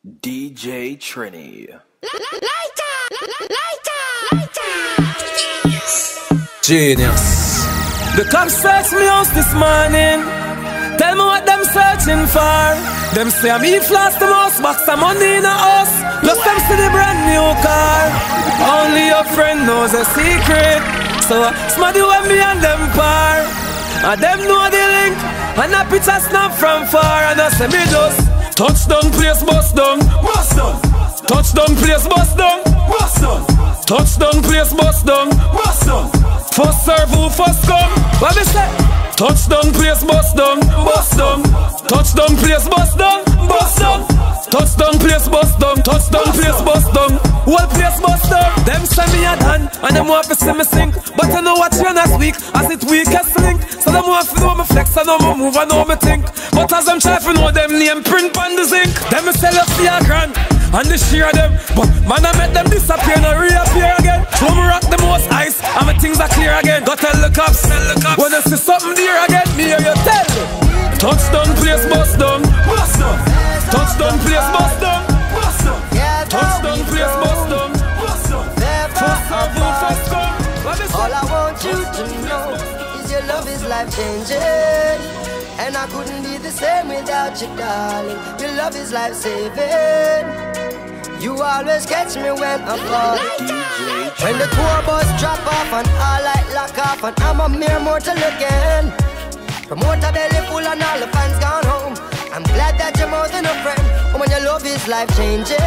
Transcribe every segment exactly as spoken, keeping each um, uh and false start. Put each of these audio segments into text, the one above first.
D J Trineh. Lighter! Lighter! Lighter! Genius. The cops search me house this morning. Tell me what them searching for. Them say I'm eat floss the most, box some money in a house. Plus them see the brand new car. Only your friend knows a secret. So smarty with me and them par. And them know the link. And a picture snap from far. And I say me just touchdown place bust down. Bust down. Touchdown place bust down. Bust down. Touchdown place bust down. Bust down. First serve who first come. What me say? Touchdown place bust down. Bust down. Touchdown place bust down. Bust down. Touchdown place bust down. Touchdown place bust down. Whole place bust down. Them say me a done and them want to see me sink. But I know what you last week as it weakest link. So them want to know me flex, I know me move, I know me think. But as them try to know them name print on the zinc. Them me sell up for a grand and they share them. But man I make them disappear and reappear again. So me rock the most ice and my things are clear again. Go tell the cops, tell the cops. When they see something there again, me hear you tell them. Touchdown place bust down. Bust down. Touchdown place bust down. Bust down. Touchdown place bust down. Bust down. First serve who first come. All I want you to know is your love is life changing. And I couldn't be the same without you, darling. Your love is life saving. You always catch me when I'm falling. When the tour bus drop off and all light lock off, and I'm a mere mortal again. Promoter belly full and all the fans gone home. I'm glad that you're more than a friend. Oh, when your love is life changing.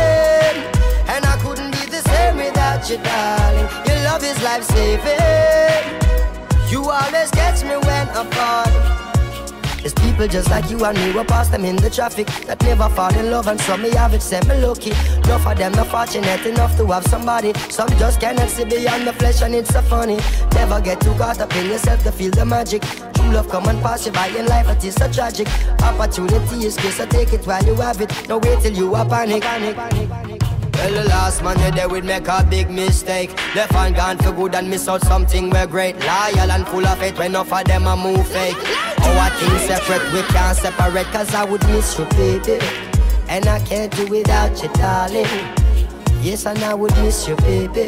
And I couldn't be the same without you, darling. Your love is life saving. You always catch me when I'm falling. There's people just like you and me, we pass them in the traffic that never fall in love, and some me have it, say me lucky. Enough of them not fortunate enough to have somebody. Some just cannot see beyond the flesh and it's so funny. Never get too caught up in yourself to feel the magic. True love come and pass you by in life, it is so tragic. Opportunity is good, so take it while you have it. No wait till you are panic, panic, panic, panic. Well, the last man you there would make a big mistake. Left and gone for good and miss out something we're great. Loyal and full of faith when enough of them a move fake. Our things separate, we can't separate, cause I would miss you, baby. And I can't do without you, darling. Yes, and I would miss you, baby.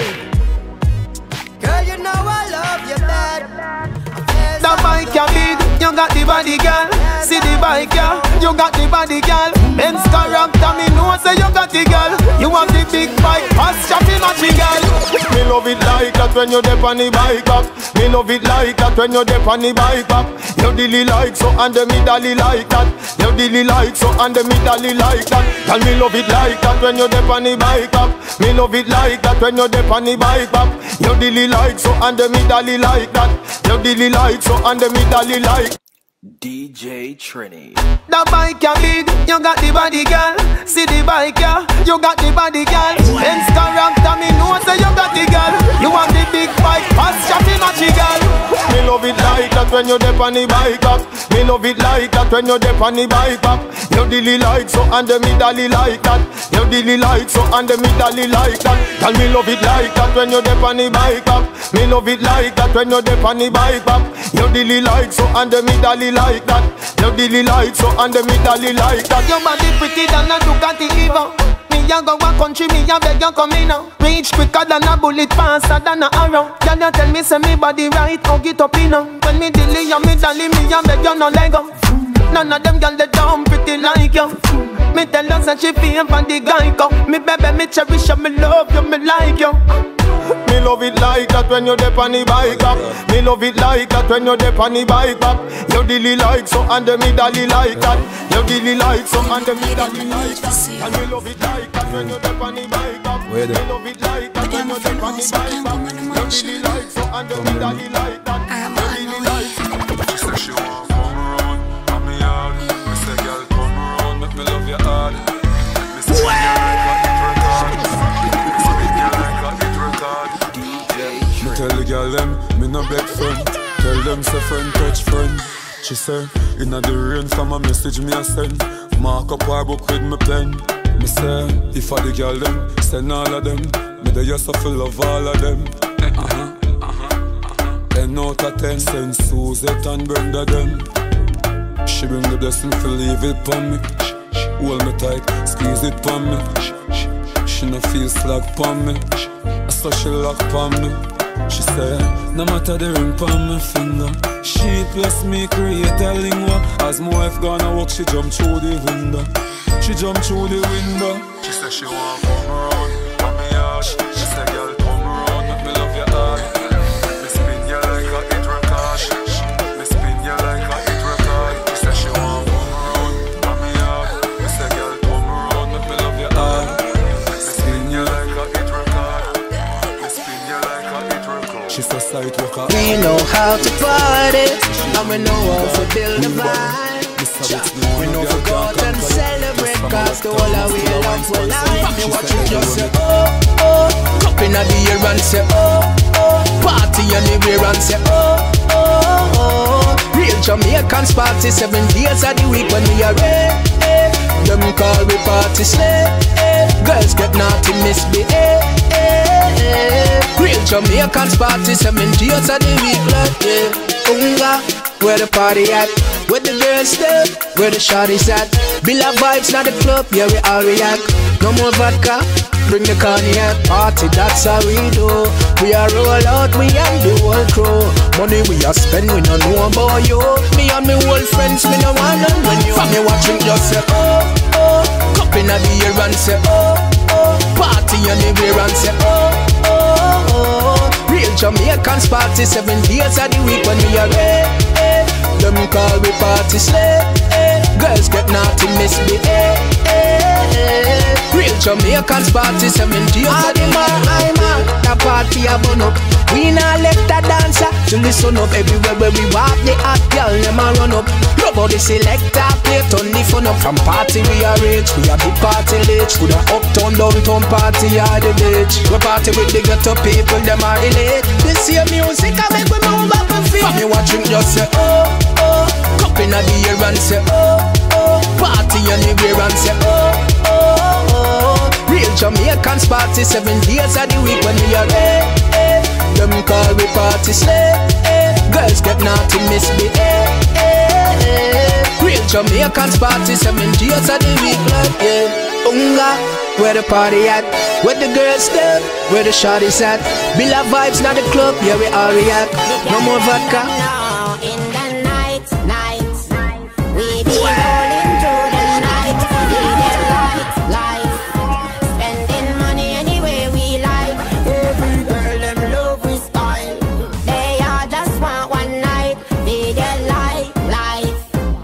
Girl, you know I love you bad. The bike you big, you got the body, girl. See the bike, yeah, you got the body, girl. Ben's character, me know say you got the girl. You want the big bike, fast shopping at me, girl. Me love it like that when you dip on the bike up. Me love it like that when you dip on the bike up. You dilly like so and the me dolly like that. You dilly like so and the me dolly like that. Girl, me love it like that when you dip on the bike up. Me love it like that when you dip on the bike up. You dilly like so and the me dolly like that. You dilly like so and the me dolly like. D J Trineh. The bike you big, you got the body, girl. See the bike, yeah, you got the body, girl. Ben's character, me know say you got the girl. You want the big bike, fast shopping at me, girl. Me love it like that when you dip on the bike up. Me love it like that when you dip on the bike up. You dilly like so and the me dolly like that. You dilly like so and the me dolly like that. Girl, me love it like that when you dip on the bike up. Me love it like that when you dip on the bike up. You dilly like so and the me dolly like that. You dilly like so and the me dolly like that. Your body pretty than a Ducati Evo. Me a go a country, me a beg you come in now. Reach quicker than a bullet, faster than a arrow. Girl, you tell me say me body right, hug it up in now. When me dilly you me dolly, me a beg you no let go. None of them girl they dumb pretty like you. Me tell her say she feel for the guy go. Me baby me cherish you, me love you, me like you. Me love it like that when you dip on the bike up. Me love it like that when you dip on the bike up. You dilly like so and the me dolly like that. You dilly like so and the me dolly like that. And me love it like that when you dip on the bike up. Me love it like that when you dip on the bike up. You dilly like so and the me dolly like that. You dilly like so. She say she want come round, and me hard. Me say girl come round, make me love you hard. Me say girl like a hit record. Me say girl like a hit record. Me tell the girl them, me no beg friend. Tell them say friend touch friend. She say, inna the rain from a message me a send. Mark up her book with me pen. Me say, if I the girl them, send all of them. Me the yes I full of all of them. Uh-huh, uh-huh, uh-huh. Ten out of ten, send Suzette and Brenda them. She bring the blessing to leave it for me. hold me tight, squeeze it pon me. She no feel slag pon me, so she lock pon me. She say, no matter the ring pon my finger. She plus me create a lingua. As my wife gonna walk, she jump through the window. She jump through the window. She say she want come around, want me out. She say, girl, come around, make me love your heart. Me spin you like a hit record. Me spin you like a hit record. She say she want come around, want me out. Me say, girl, come around, make me love your heart. Me spin you like a hit record. Me spin you like a hit record. She say, sight worker. We know how to party, and we know how to build a vibe. We know to go out and celebrate, cause the whole of we love for life. Me watch you just say, oh, oh. Cup in the air and say, oh, oh. Party anywhere and say, oh, oh, oh. Real Jamaicans party seven days of the week when we are ready. Them call we party slay. Girls get naughty, misbehave. Real Jamaicans party seven days of the week like yeah. Unga, where the party at? Where the girls stay? Where the shawty's at? Bill of Vybz not the club, yeah we all react. No more vodka, bring the cognac. Party, that's how we do. We are roll out, we and the whole crew. Money we are spend, we don't know about you. Me and me old friends, me no want none when you. From me watching just say oh, oh. Cup in the air and say oh, oh. Party anywhere and say oh, oh, oh. Real Jamaicans party seven days of the week when we are ready. Them call we party slay. Girls get naughty, misbehave. Real Jamaicans party seven days of the week. I'm out, the party a burn up. We not left a dancer to listen up. Everywhere where we walk, the hot girl them a run up. Love how the selector play, turn the fun up. From party we are rich, we are the party late. To the uptown, downtown party or the beach. We party with the ghetto people, them are elite. This year music I make we move up and feel. From me watching just say oh, oh. Cup in the air and say oh, oh. Party anywhere and say oh, oh, oh. Real Jamaicans party seven days of the week when we are ready. Them call we party slay. Girls get naughty, misbehave. Real Jamaicans party seven days of the week like yeah. Unga, where the party at? Where the girls stay? Where the shawty's at? Bill of Vybz not the club, yeah we all react. No more vodka. Now in the night, night, we be rolling through the night. We get light, light, spending money anywhere we like. Every girl them love we style. They all just want one night. We get light, light.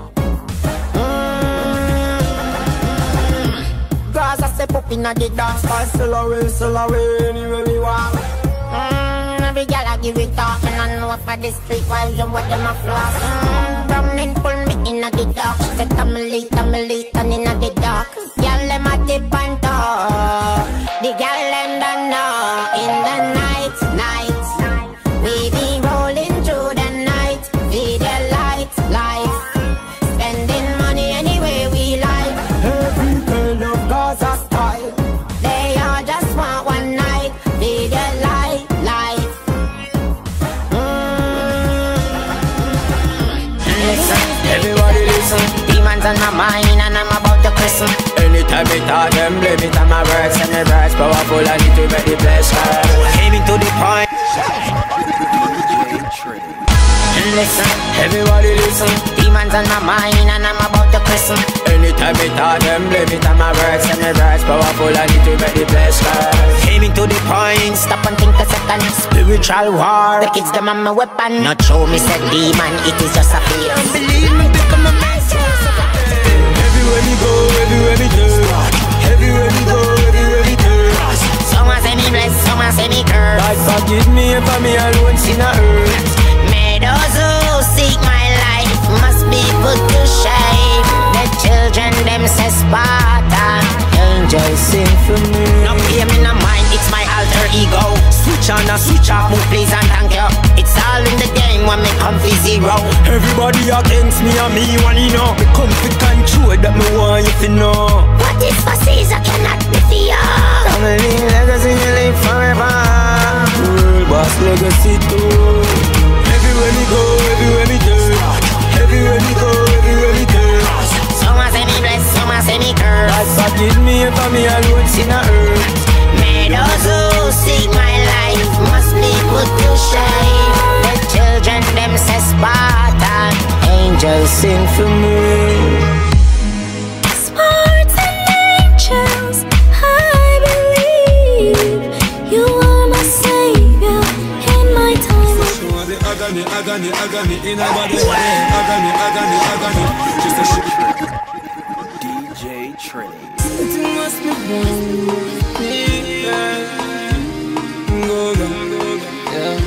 Mm. Cause I step up in the dance, I still away, still away anywhere we want. Mm, every girl I give it up, and I know for the street while you what them a floss. Mm, Browning pull me in the dark. She said I'm late, I'm late, and in the dark. Girl them a dip and talk. The girl them don't know. In the night, night, we be rolling through the night. We the light, life, spending money anywhere we like. Every girl of Gaza style. They all just want one night. We the light, life. Listen, everybody listen. Demons on my mind and I'm about to christen. Anytime me talk them, blame it on my words. And my words powerful, I need to make the place hard. Aiming to the point. Listen, Everybody listen. demons on my mind and I'm about to christen. Anytime me talk them, blame it on my words. And my words powerful, I need to make the place hard. Aiming to the point. Stop and think a second. Spiritual war. The kids them on my weapon. Not show me said demon, it is just a fear. Believe me, become a master. Everywhere we go, everywhere we do. Everywhere we go, everywhere we do. Someone say me bless, someone say me curse. God forgive me if I'm alone, sin a earth. May those who seek my life must be put to shame. The children them say Sparta. Angels sing for me. No fear me no mind, it's my alter ego. Switch on or switch off, move please and thank you. It's all in the game when me come for zero. Everybody against me and me one you know. Me come for control that me want you to know. What if I Caesar cannot be feared? Family legacy you live forever. World boss legacy too. Everywhere we go, everywhere we do. Everywhere we go, everywhere we do. Someone say me bless, someone say me curse. need me for me alone in a earth. May those who seek my life must be put to shame. The children them say Spartan, angels sing for me. Spartan angels, I believe you are my savior in my time of She want the agony, agony, agony in her body. Agony, agony, agony. She said she D J Trineh. it must be one. Yeah. Go, go, go, yeah.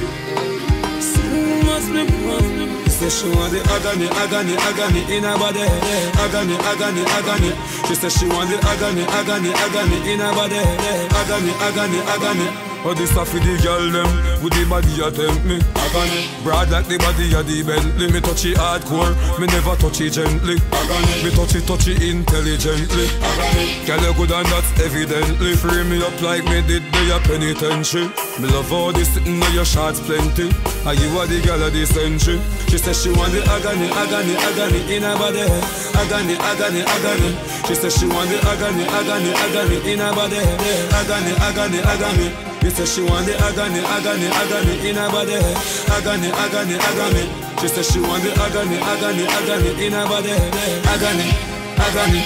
It must be one. She said she want the agony, agony, agony in her body. Agony, agony, agony. She said she want the agony, agony, agony in her body. Agony, agony, agony. Oh, this stuff with the girl them, with the body you tempt me. Agony. Broad like the body of the Bentley. Me touch it hardcore, me never touch it gently. Agony. Me touch it, touch it intelligently. Agony. Girl you good and that's evidently. Free me up like me did the penitentiary. Me love all this sitting on your shots plenty. And you are the girl of the century. She said she want the agony, agony, agony in her body. Agony, agony, agony. She said she want the agony, agony, agony in her body. Agony, agony, agony. You said she want the agony, agony, agony in her body. Agony, agony, agony. She said she want the agony, agony, agony in her body. Agony, agony.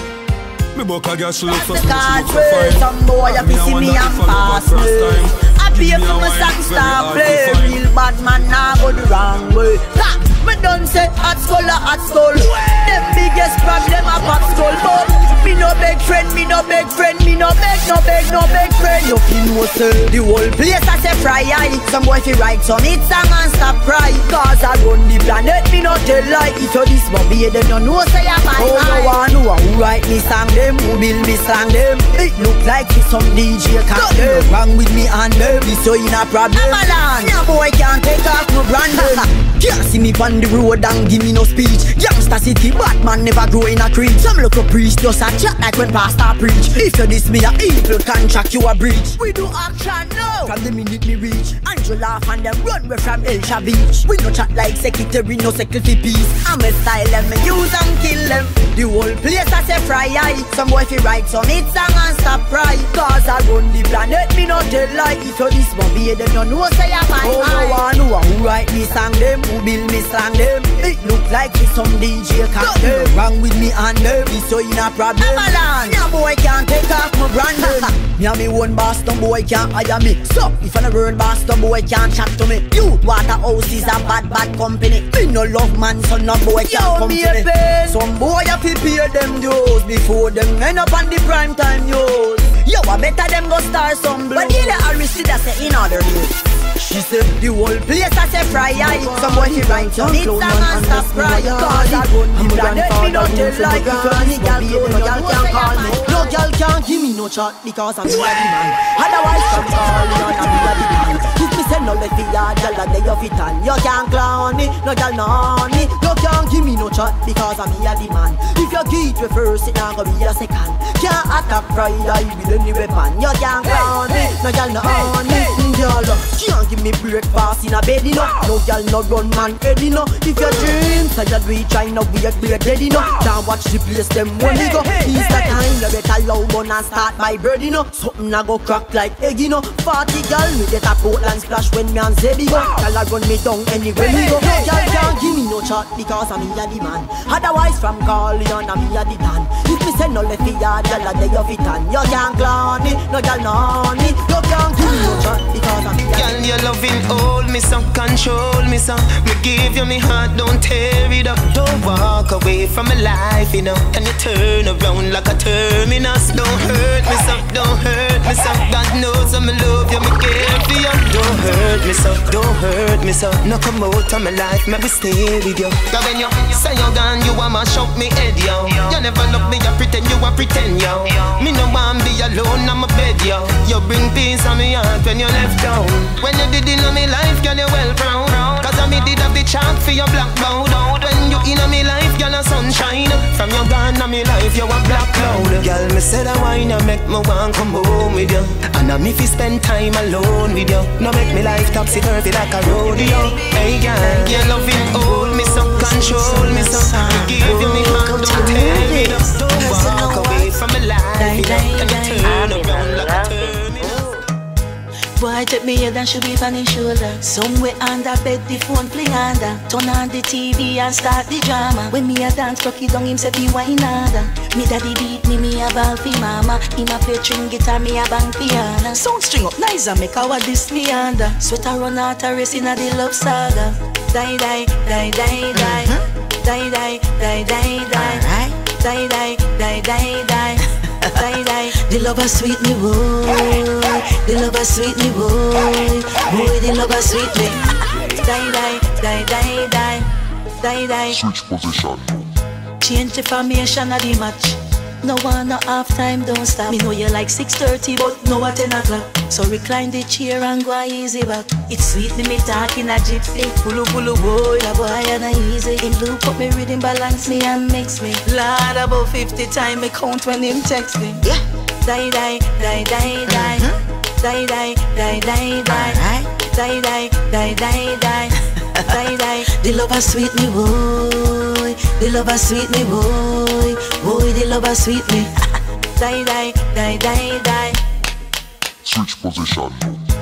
Me book a girl, she look so sweet, she look so fine. Some boy a see me and pass me. I pay for my song star play. Real bad man now go the wrong way. Me done say hot skull a hot skull. Them biggest problem a pop skull. But me no beg friend, me no beg friend, me no beg, no beg, no beg friend. You feel no say the whole place a say fry eye. Some boy fi write some hit song and stop cry. Cause I run the planet, me no tell lie. If you this bobby, then you know say I buy. Oh no one know who write me song them, who build me song them. It look like it's some D J can them. Wrong with me and them, this so in a problem. Amalan, no boy can't take off no brand. Can't see me on the road and give me no speech. Youngster city, Batman never grow in a creed. Some look a priest, just a chat like when pastor preach. If you diss me a evil contract, you a breach. We do action now, from the minute me reach. Angel laugh and them run away from El Beach. We no chat like secretary, no secretary peace. I'm a style them, me use and kill them. The whole place I say fry eye. Some boy fi write some hit song and stop cry. Cause I run the planet, me no tell lie. If you this bobby, then you know say I buy. Oh no one know who write me song them, who build me song them. It look like it's some D J can them. Wrong with me and them, we so in a problem. Amalan, no boy can't take off my brand. Me and me one boss, no boy can't hire me. So if I never run boss, no boy can't chat to me. Youth Waterhouse is a bad bad company. Me no love man, so no boy can't come to me. Some boy have to pay them dues before them end up on the prime time news. Yo, I better them go star some blow. But the Aristide say in other news. She said the whole place I say fry eye. Some boy she write some hit song and stop cry. Cause I run the planet, me no tell like. If you any girl close, no girl can call me. No girl can't give me no chat because I'm the man. Otherwise from all you know I'm the man. If me say no let the yard, girl a day of it on. You can't clown me, no girl no on me. You can't give me no chat because I'm the man. If you get me first, it not gonna be a second. Can't attack pride, I with any weapon. You can't clown me, no girl no on me. Girl, can't give me breakfast in a bed, you know. No girl no run man head, you know. If your dreams so you do try no weird weird dead, you know. Can't watch the place them when we go. It's the time you better low gun and start my bird, you know. Something a go crack like egg, you know. Party girl me get a Portland splash when me and Zeddy go. Girl a run me down anywhere me go. No girl can't give me no chat because I'm me a the man. Otherwise from Carleon I'm me a the dan. If me say no left the yard, girl a day of it on. You can't clown me, no girl no on me. You can't give me no chat because I'm me a the man. Your loving hold me so, control me so. Me give you me heart, don't tear it up. Don't walk away from my life, you know. Can you turn around like a terminus? Don't hurt me so, don't hurt me so. God knows I'm love you, me care for you. Don't hurt me so, don't hurt me so. No come out of my life, maybe stay with you. Cause when you say you're gone, you want to shout me head, yo. You never love me, you pretend you want pretend, yo. Me no want be alone on my bed, yo. You bring peace on me heart when you left down. When you did in my life, girl, you well proud. Cause I me did have the chalk for your black cloud. When you in my life, girl, a sunshine. From your gone in my life, you a black cloud. Girl, me said I wine, you make me want come home with you. And I'm if you spend time alone with you. No make me life topsy-turvy like a rodeo. Hey girl, your loving hold me so, control me so. Give you me hand, don't tear me up. Don't walk away from my life. Die, die, die. Turn around like a turn. Boy, take me head and should be on his shoulder. Somewhere under bed, the phone play under. Turn on the T V and start the drama. When me a dance, cocky down, him say be wine harder. Me daddy beat me, me a ball fi mama. Him a play string guitar, me a bang piano. Sound string up nice and make our this me under. Sweater run out a race in a the love saga. Die, die, die, die, die. Die, die, die, die, die. Die, die, die, die, die. Die, die. The lover sweet me, boy. The lover sweet me, boy. Boy, the lover sweet me. Die, die, die, die, die. Die, die. Switch position. Change the formation of the match. No one, no half time, don't stop. Me know you like six thirty, but no at ten o'clock. So recline the chair and go easy back. It's sweet me, me talking a gypsy. Pulu pulu boy, a boy and a easy. Him loop up me rhythm, balance me and mix me. Lord, about fifty time me count when him text me. Yeah. Die, die, die, die, die. Die, die, die, die, die. Die, die, die, die, die. Die, die. The lover sweet me, boy. The lover sweet me, boy. Boy, the lover sweet me. Die, die, die, die, die. Switch position.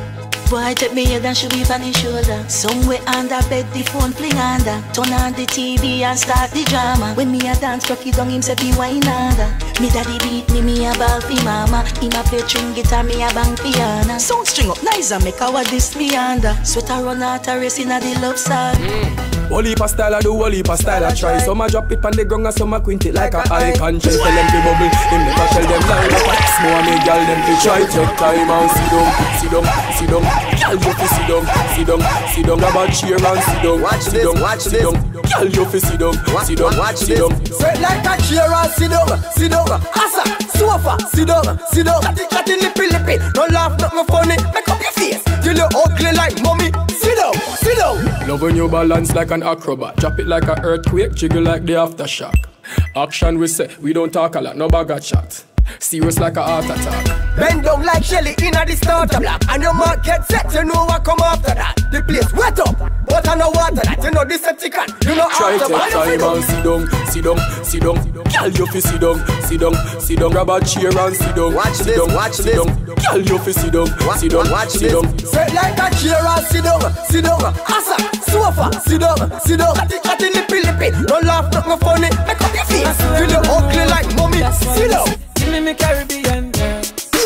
Boy, take me head and should be on his shoulder. Somewhere under bed, the phone play under. Turn on the T V and start the drama. When me a dance, cocky down, him say be wine harder. Me daddy beat me, me a ball fi mama. Him a play string guitar, me a bang piano. Sound string up nice and make our this me under. Sweater run out a race in a the love song. Whole heap of style I do, whole heap of style I try. Some a drop it on the ground and some a quint it like a icon. Tell them to bubble, him never tell them lie. Small me girl them to try. Take time and sit down, sit down, sit down. Girl you fi sit down, sit down, sit down. Grab a chair and sit down, watch sit this, down, watch sit this. down. Girl you fi sit down, sit down, watch sit down. Sit like a chair and sit down, sit down. Asa, sofa, sit down, sit down. Chatty, chatty, lippy, lippy. Don't laugh, nothing funny. Make up your face till you ugly like mommy. Sit down, sit down. Love when you balance like an acrobat. Drop it like an earthquake, jiggle like the aftershock. Action we say, we don't talk a lot, no bag of chat. Serious like a heart attack. Bend down like Shelly in a the starter block. And your mark get set, you know what come after that. The place wet up, but I know water that. You know this Septicon, you know try after take time and sit down, sit down, sit down. Girl you fi sit down, sit down, sit down. Grab a chair and sit down, watch sit this, down, watch sit this. down. Girl you fi sit down, sit down, watch sit down. Sit like a chair and sit down, sit down. Asa, sofa, sit down, sit down. Chatty, chatty, lippy, lippy. Don't laugh, nothing funny. Make up your face till you ugly like mommy. Sit down. Give me me Caribbean girl.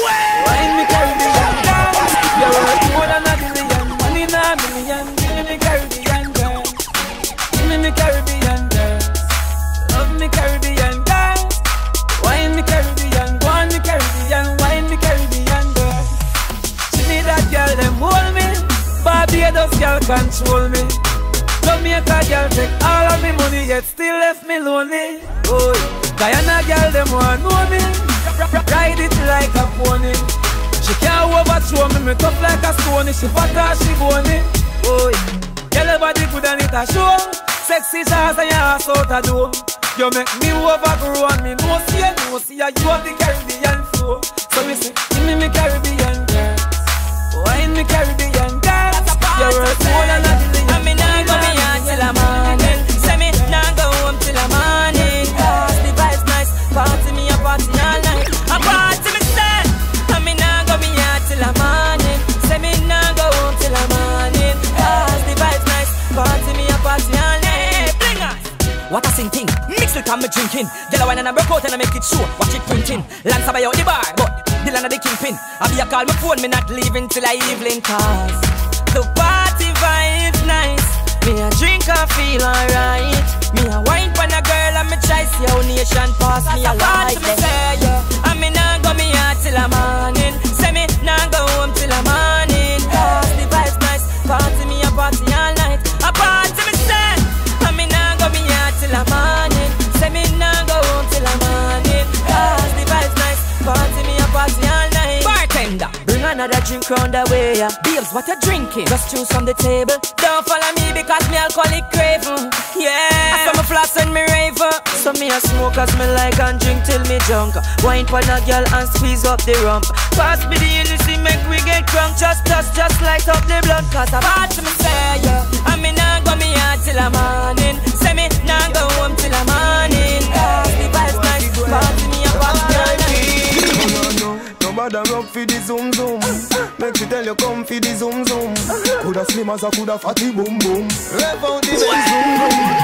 Wine me Caribbean girl. You're worth more than a billion. Money in a million. Give me me Caribbean girl. Give me me Caribbean girl. Love me Caribbean girl. Wine me Caribbean. Go on me Caribbean. Wine me Caribbean girl. She need that girl them hold me. Barbados girl control me. Jamaica girl take all of me money yet still left me lonely. Oh, Guyana girl them want know me. Ride it like a pony. She can't overthrow me, me tough like a stone. She fat as she bony. Oh, girl your body good and it a show. Sexy shots and your ass out a door. You make me overgrow and me no see you, no see you. You have the Caribbean flow. So me say, give me me Caribbean girl. Wine me Caribbean girl. You're worth more than a billion. And me nah go beyond till the morning. Say me nah go home till the morning. Cause the vibes nice. Party me a party all night. A party me say. And me nah go beyond till the morning. Say me nah go home till the morning. Cause the vibes nice. Party me a party all night. Bling us. What a sing thing. Mix it and me drinking. Yellow wine and I broke out and I make it show. Watch it printing. Lance by out the bar, but the land of the kingpin. I be a call my phone, me not leaving till I evening. Cause the party vibes nice. Me a drink and feel alright. Me a wine pan a girl and me try see how nation pass me a light. Me say yeah, and me nah go me out till the morning. Say me nah go home till the morning. Cause the vibes nice. Party me a party all night. A party me say, and me nah go me out till the morning. Say me nah go home till the morning. Cause the vibes nice. Party me a party all night. Bartender, bring another drink round the way, yeah. Babes, what you drinking? Just choose from the table. Don't follow me because me alcoholic craving. Yeah, I saw me floss and me raver. So me a smoke as me like and drink till me drunk. Wine pan a girl and squeeze up the rump. Pass me the Hennessy, make we get drunk. Just us, just light up the blunt. Cause I party me say, yeah. And me nah go me out till the morning. Say me nah go home till the morning. Cause the vibes nice. Party me a party all night. Coulda rub for the zoom zoom. Make she tell you come for the zoom zoom. Coulda slim as a coulda fatty boom boom. Rev out the Benz zoom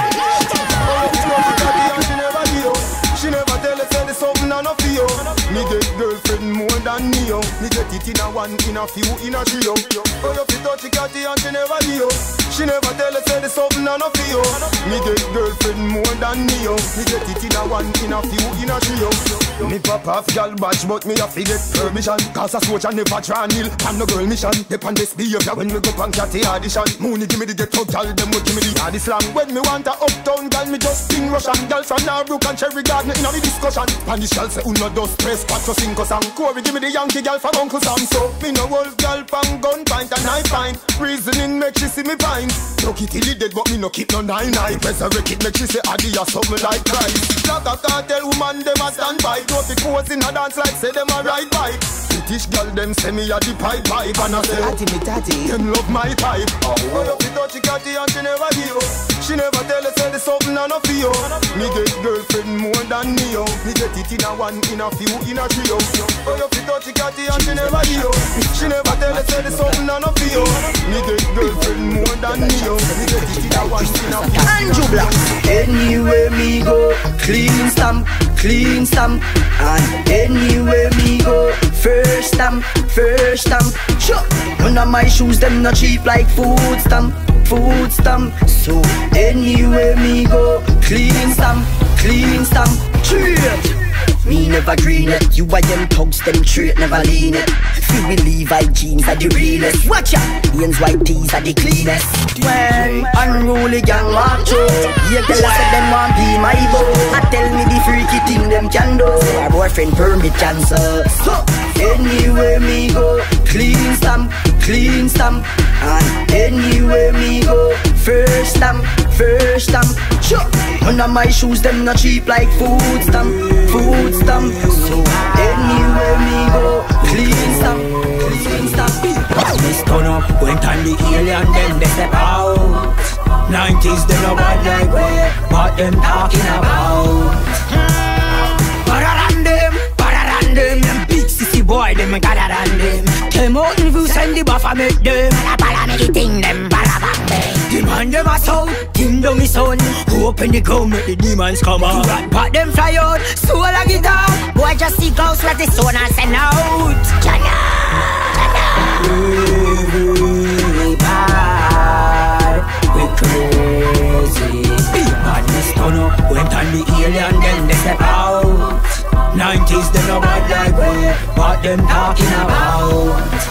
zoom. She never do. She never tell us say there's something I no feel. Me get girlfriend more than me, yo. Me get it in a one, in a few, in a trio. Oh, you fit touch the catty and she never do. She never tell us say there's something I no feel. Me get girlfriend more than me, yo. Me get it in a one, in a few, in a trio. Me pop off girl badge, but me have to get permission. Cause a soldier never try nil. Pan no girl mission. Depend this behavior when me go pan catty audition. Mooney give me the ghetto girl, them would give me the yardie slang. When me want a uptown girl, me just sing Russian. Girl from Narbrook and Cherry Garden in a me discussion. Spanish girl say uno dos tres cuatro cinco sang. Corey give me the Yankee girl from Uncle Sam. So me no wolf girl pan gun pint and I find reasoning make she see me pine. Look it till it dead but me no keep no nine nine. Resurrect it make she say Adi or something like Christ. Like a cartel woman them a stand by. Don't be pose in a dance like say them a ride bike. British girl them say me a the pipe pipe. And I say Adi me daddy them love my type. Oh you fit touch the catty and she never give. She never tell us say there's something I no feel. Me get girlfriend more than me, yo. Me get it in a one, in a few, in a trio. Oh you fit touch the catty and she never give. She never tell us say there's something I no feel. Me get girlfriend more than me, yo. Me get it in a one, in a few. Andrew Black. Anywhere me go, clean stamp, clean stamp. And anywhere me go, first stamp, first stamp. Sure. None of my shoes them not cheap like food stamp, food stamp. So anywhere me go, clean stamp, clean stamp. Straight. Me never green it. You buy them thugs, them straight never lean it. Feel we Levi jeans are the realest. Watch out, Ian's white tees are the cleanest. When unruly gang walk through, yeah, tell us that them want be my beau. I tell me the freaky thing them can do. My boyfriend permit cancel. So anywhere me go, clean stamp, clean stamp. And anywhere me go, first stamp, first stamp. Sure. None of my shoes them not cheap like food stamp, food stamp. So anywhere me go, clean stamp, clean stamp. This turn up, went on the alien, then they step out. Nineties, they know what like we, what them talking about. Better than them, better than them. Them big sissy boy, them better than them. Came out in view, send the buffer, make them. Bala make it ting them, bala bang them. Demand them a sound, kingdom is on. Open the ground, make the demons come out. But them fly out, soul a guitar. Boy just see ghosts let the soul and send out. Jana, Jana. We bad, we crazy. Badness turn up, went on the alien, then they step out. Nineties, they know bad like we, what them talking about.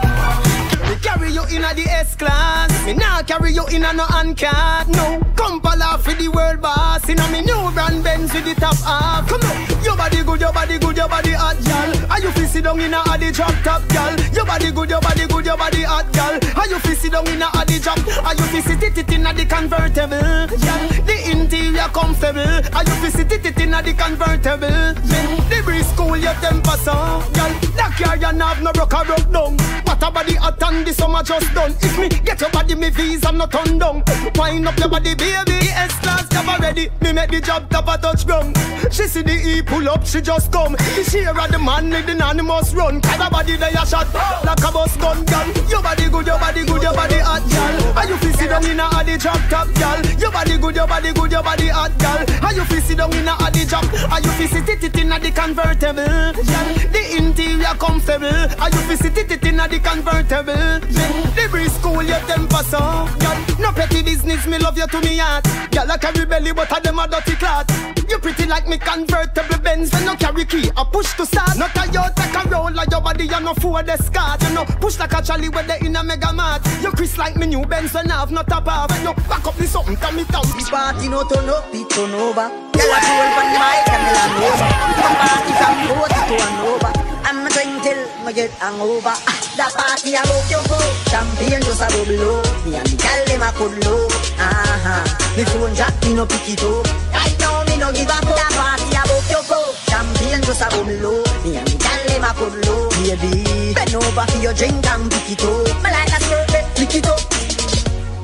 Carry you in a the S-Class. Me now carry you in a no uncat. No, come pala for the world boss. In a me new brand Benz with the top half. Come on, your body good, your body good, your body hot, gal. Are you feel sit down in a the drop top, gal? Your body good, your body good, your body hot, gal. Are you feel sit down in a the drop? Are you feel sit it in a the convertible, gal? The interior comfortable. Are you feel sit it in a the convertible? The breeze cool your temper so, gal. That car you have no rock a rock down. What a body hot and the summer just done. If me get your body, me visa not turn down. Wind up your body, baby. S-Class never ready. Me make the job top a touch ground. She see the E pull up, she just come. The share of the man with the anonymous run. Cause her body they a shot like a bus gun, girl. Your body good, your body good, your body hot, girl. Are you feel sit down in a the drop top, girl? Your body good, your body good, your body hot, girl. Are you feel sit down in a the drop? Are you feel sit it in a the convertible, girl? The interior comfortable. Are you feel sit it in a the convertible? The breeze cool your temper so, girl. No petty business, me love you to me heart. Girl, I carry belly, but I them a dirty clot. You pretty like me convertible Benz. When you carry key, I push to start. Not a yacht, like a roll like your body, you no for the scat. You know, push like a Charlie with the in a mega mart. You Chris like me new Benz, when I have not a bar. When you back up this something, tell me down. This party no turn up, it turn over. Girl, I roll from the mic and me land over. From party from boat to an over. I'm a drink till me get hangover. That party I go your go. Champagne just a bubble up. Me and the girl them a could low. Uh-huh. Me phone jack me no pick it up. Right now me no give up. That party I go your go. Champagne just a bubble up. Me and the girl them a could low. Baby, bend over for your drink and pick it up. Me like a skirt, pick it up.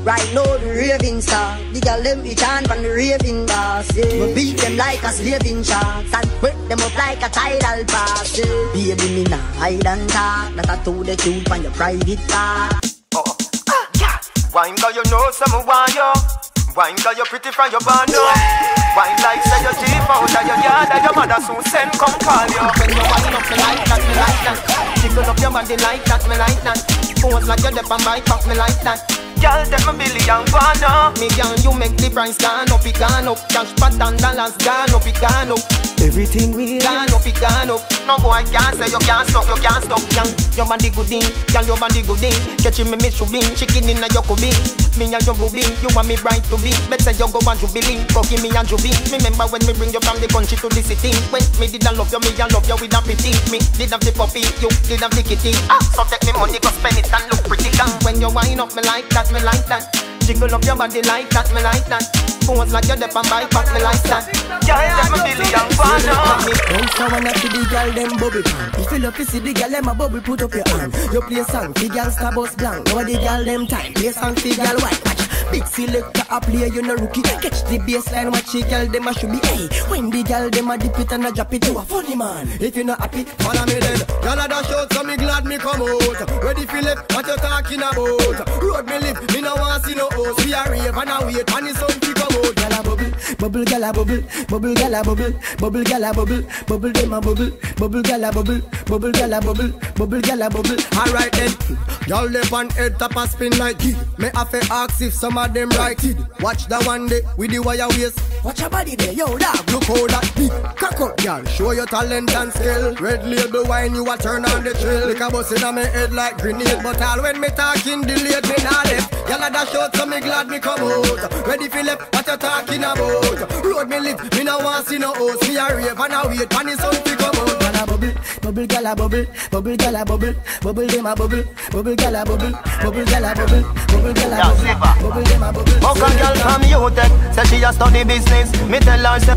Right now the raving star, the girl them each hand from the raving boss. Yeah. We beat them like a slaving sharks and break them up like a tidal pass. Yeah. Baby me nah hide and talk, that I told the truth on your private car. Oh, ah, yeah. Wine girl, you know some want you. Wine girl, you pretty from your band. Wine like say your teeth out of your yard and your mother soon send come call you. When you wine up me like that, me like that. Jiggle up your body like that, me like that. Pose like you're deaf and bite back, me like that. Girl, take my billion gone up. Me girl, you make the price gone up, it gone up. Cash pattern dollars gone up, it gone up. Everything we gone up, it gone up. No boy can't say you can't stop, you can't stop. Girl, your body good in, girl, your body good in. Catching me, me shubing, chicken in a your cubby. Me and your ruby, you want me bright to be. Better you go and jubilee, cocky me and jubi. Remember when me bring you from the country to the city. When me did I love you, me I love you with a pity. Me did have the puppy, you did have the kitty. Ah, so take me money, go spend it and look pretty. Girl, when you wind up me like that, me like that. Jiggle up your body like that, me like that. Pose like you're deaf and bite back, me like that. Girl, take me billion fun up. Don't someone have to the girl them bubble pan. If you love to see the girl them a bubble, put up your hand. You play a song, the girl star bus blank. Now the girl them time, play a song, the girl white. Big selector a play, you no rookie. Catch the baseline, watch the girl them a should be. Hey, when the girl them a dip it and a drop it, you a funny man. If you not happy, follow me then. Girl a dash out, so me glad me come out. Ready for left, what you talking about? Road me live, me no want see no host. We a rave and a wait, and it's something come out. Girl a bubble, bubble, girl a bubble, bubble, girl a bubble, bubble, girl a bubble, bubble them a bubble, bubble, girl a bubble, bubble, girl a bubble, bubble, girl a bubble. Alright then, y'all left on head top a spin like it. Me have to ask if some of them right it. Watch the one day with the wire waist. Watch your body there, yo dog. Look how that big cock up, girl. Show your talent and skill. Red label wine, you a turn on the trail. Like a bus in my head like grenade. But all when me talking delayed, me nah left. Y'all a dash out, so me glad me come out. Ready for left, what you talking about? Road me live, me no want see no host. Me a rave and a wait, and it's something come out. Girl a bubble, bubble, girl a bubble, bubble, girl a bubble, bubble them a bubble, bubble, girl a bubble, bubble, girl a bubble, bubble, girl a bubble, bubble them a bubble. Fuck a girl from UTech, say she a study business. Me tell her say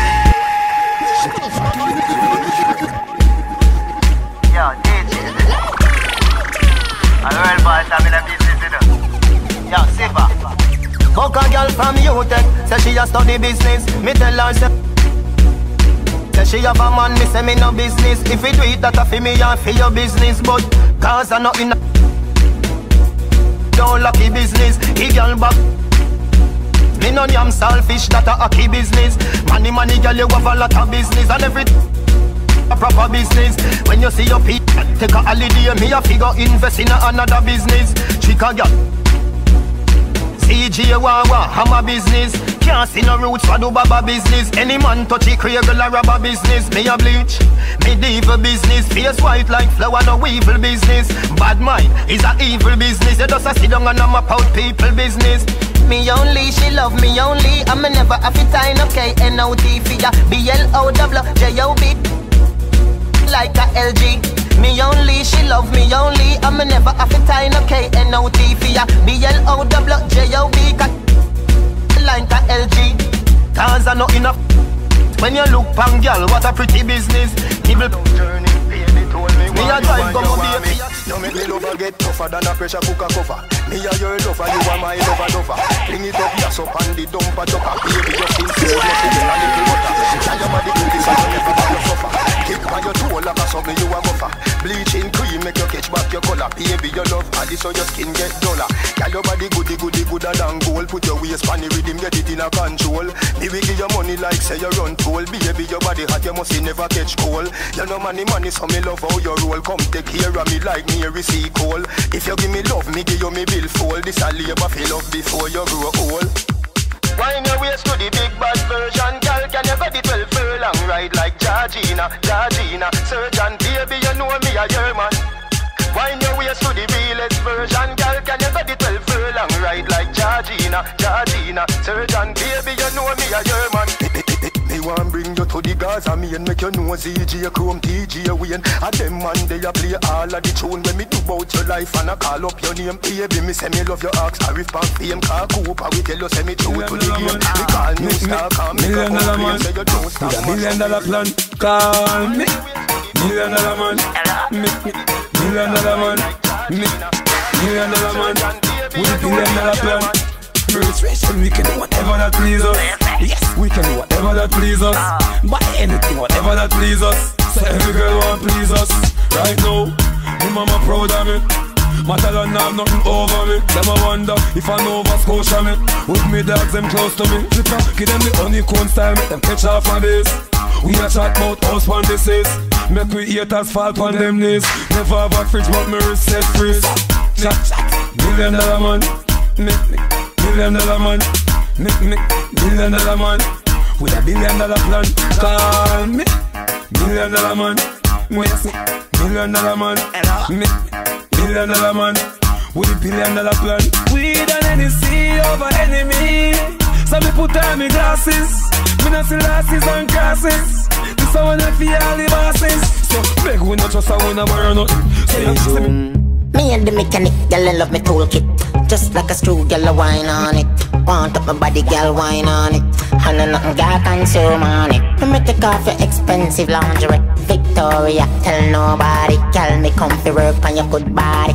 yo, D J a real boy having a business, you know. Yo, Siva. Fuck a girl from UTech, say she a study business. Me tell her say say she have a man, me say me no business. If you do it, that a fi me and fi your business. But cause I not in a don't lucky business. He girl back. Me no yam selfish, that a key business. Money, money, girl, you have a lot of business. And everything a proper business. When you see your people take a holiday, me a figure invest in a another business. Chica girl C G Wawa, hammer business. Can't see no roots for do baba business. Any man touch it, create a rubber business. Me a bleach, me devil business. Face white like flower, no evil business. Bad mind is a evil business. You just a sit down and a map out people business. Me only, she love me only. I'm never have it time, okay. N O T for ya, B L O W J O B like a L G. Me only, she love me only. I'm never have it time, okay. N O T for ya, B L O W J O B like a L G. Cause I know enough. When you look pan girl, what a pretty business. People journey, baby told me. Me a drive come up here. You make me lover get tougher than a pressure cooker cover. Me a your lover, you are my lover lover. Bring it up, yes up and the dumper chopper. Baby, your skin so nothing a little water. And your body cookies and you never you suffer. Kick by your toe like a something you a buffer. Bleaching cream make you catch back your color. Baby, your love body so your skin get duller. Girl, your body goody goody gooder than gold. Put your waist on the rhythm, get it in a control. Me will give you money like say you run toll. Baby, your body hot, you must never catch cold. You know money, money, so me love how you roll. Come take care of me like me a receive call. If you give me love, me give you me bill fold. This a labor for love before you grow old. Wind your waist to the big bad version. Girl, can you go the twelve furlong ride like Georgina, Georgina. Surgeon, baby, you know me a your man. Wind your waist to the realest version. Girl, can you go the twelve furlong ride like Georgina, Georgina. Surgeon, baby, you know me a your man. Me want bring you to the Gaza, me and make you know Z J Chrome, T J Wayne. And them man, they a play all of the tune. When me do about your life and I call up your name. Baby, me say me love your ox, I rip and fame. Car Cooper, we tell you say me true to the game. We call new star, come make a complain. Say you don't stop. Million dollar plan, call me. Million dollar man, me. Million dollar man, me. Million dollar man, with a billion dollar plan. Registration, we can do whatever that please us. Yes, we can do whatever that please us. Buy anything, whatever that please us. So every girl want please us. Right now, my mama proud of me. My talent have nothing over me. Them I wonder if I know Nova Scotia me. With me dogs, them close to me. Flipper, give them the honeycomb style, make them catch off my base. We a chat about house one disease. Make we haters fall on them knees. Never have a fridge but me wrist set freeze. Chat, chat, million dollar man. Make me, million dollar man. Make me, million dollar man. With a billion dollar plan. Call me, million dollar man. Make me, million dollar man. Make me, billion dollar man with a billion dollar plan. We done any see over enemy. So me put on me glasses. Me not see losses and crosses. This is one of the all the bosses. So beg we not trust a winner or nothing. So you see me. Me and the mechanic, girl, I love me toolkit. Just like a screw, girl, I wine on it. Want up my body, girl, wine on it. And I nothing girl consume on it. Me make take off your expensive lingerie. Victoria, tell nobody. Girl, me comfy work on your good body.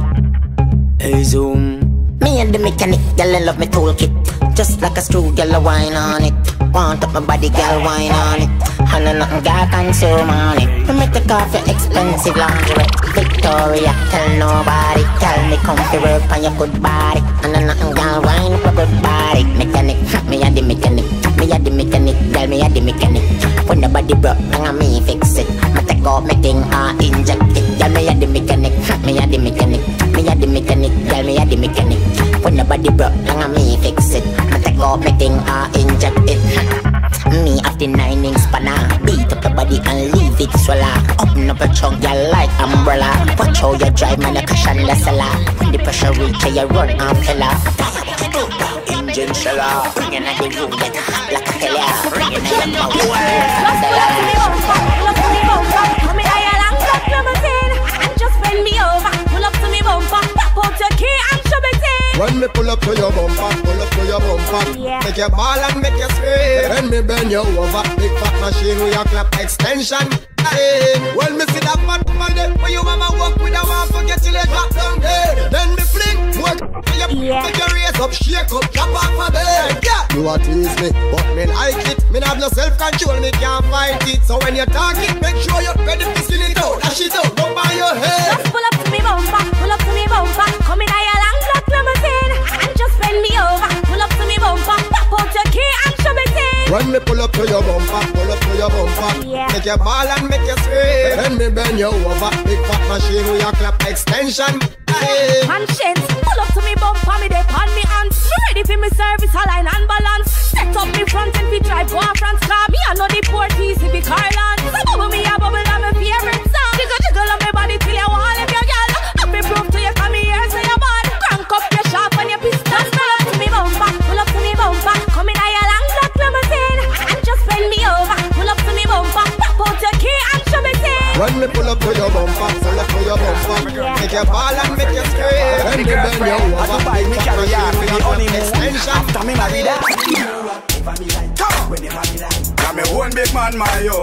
Hey Zoom. Me and the mechanic, girl, I love me toolkit. Just like a screw, girl, I wine on it. Want up my body, girl, wine on it. And I nothing girl consume on it. Me make take off your expensive lingerie. Victoria, tell nobody. Tell me comfy work on your good body. And I nothing girl wine up a good body. Mechanic, me and the mechanic. Me and the mechanic, girl, me and the mechanic. When the body broke, and me fix it. Me take off me thing and inject it. Girl, me and the mechanic, me and the mechanic. Me and the mechanic, girl, me and the mechanic. When the body broke, and me fix it. Me take off me thing and inject it. Me have the nine inch spanner. Beat up the body and leave it swallow. Open up a trunk, you like umbrella. Watch how you drive, man, a cash and the cellar. When the pressure reach, you run and fella. Engine sheller. Bring in the room, get hot like a hella. Bring in your mouth. Pull up to me bumper, come in higher long, got limousine. And just bend me over. Pull up to me bumper, pop out your key and shove it in. When me pull up to your bumper, pull up to your bumper. Yeah. Make your ball and make your scream. When me bend you over, big fat machine with your clap extension. Hey, when me see that fat man there, when you mama walk with a one forget till you drop down dead. Then me fling, more you Yeah. make your raise up, shake up, drop off my bed. Yeah, you a tease me, but me like it. Me have no self control, me can't fight it. So when you talk it, make sure you're ready to spin it out. Dash it out, go by your head. Just pull up to me bumper, pull up to me bumper. Come in higher long, black limousine. And just bend me over. Pull up to me bumper, pop out your key and shove it in. When me pull up to your bumper, pull up to your bumper. Yeah. Make your ball and make your scream. When me bend you over, big fat machine with your clap extension. Hey. Conscience, pull up to me bumper, me dey on me hands. Me ready for me service, align and balance. Set up me front and we drive go a France car. Me I know the port easy be Carland. So bubble me a bubble on my favorite song. Jiggle jiggle on my body till you want if you girl. Let me prove to you come here so you bad. Crank up your sharp and your pistol. Pull up to me bumper, pull up to me bumper. Come in higher long black limousine. And just bend me over. Pull up to me bumper, pop out your key and shove it in. When me pull up to your bumper, pull up to your bumper. Yeah. Make your ball and make your scream. When me bend you over, big fat machine with your clap extension. After me marry that. Come on, whenever me like. Got me one big man, my own.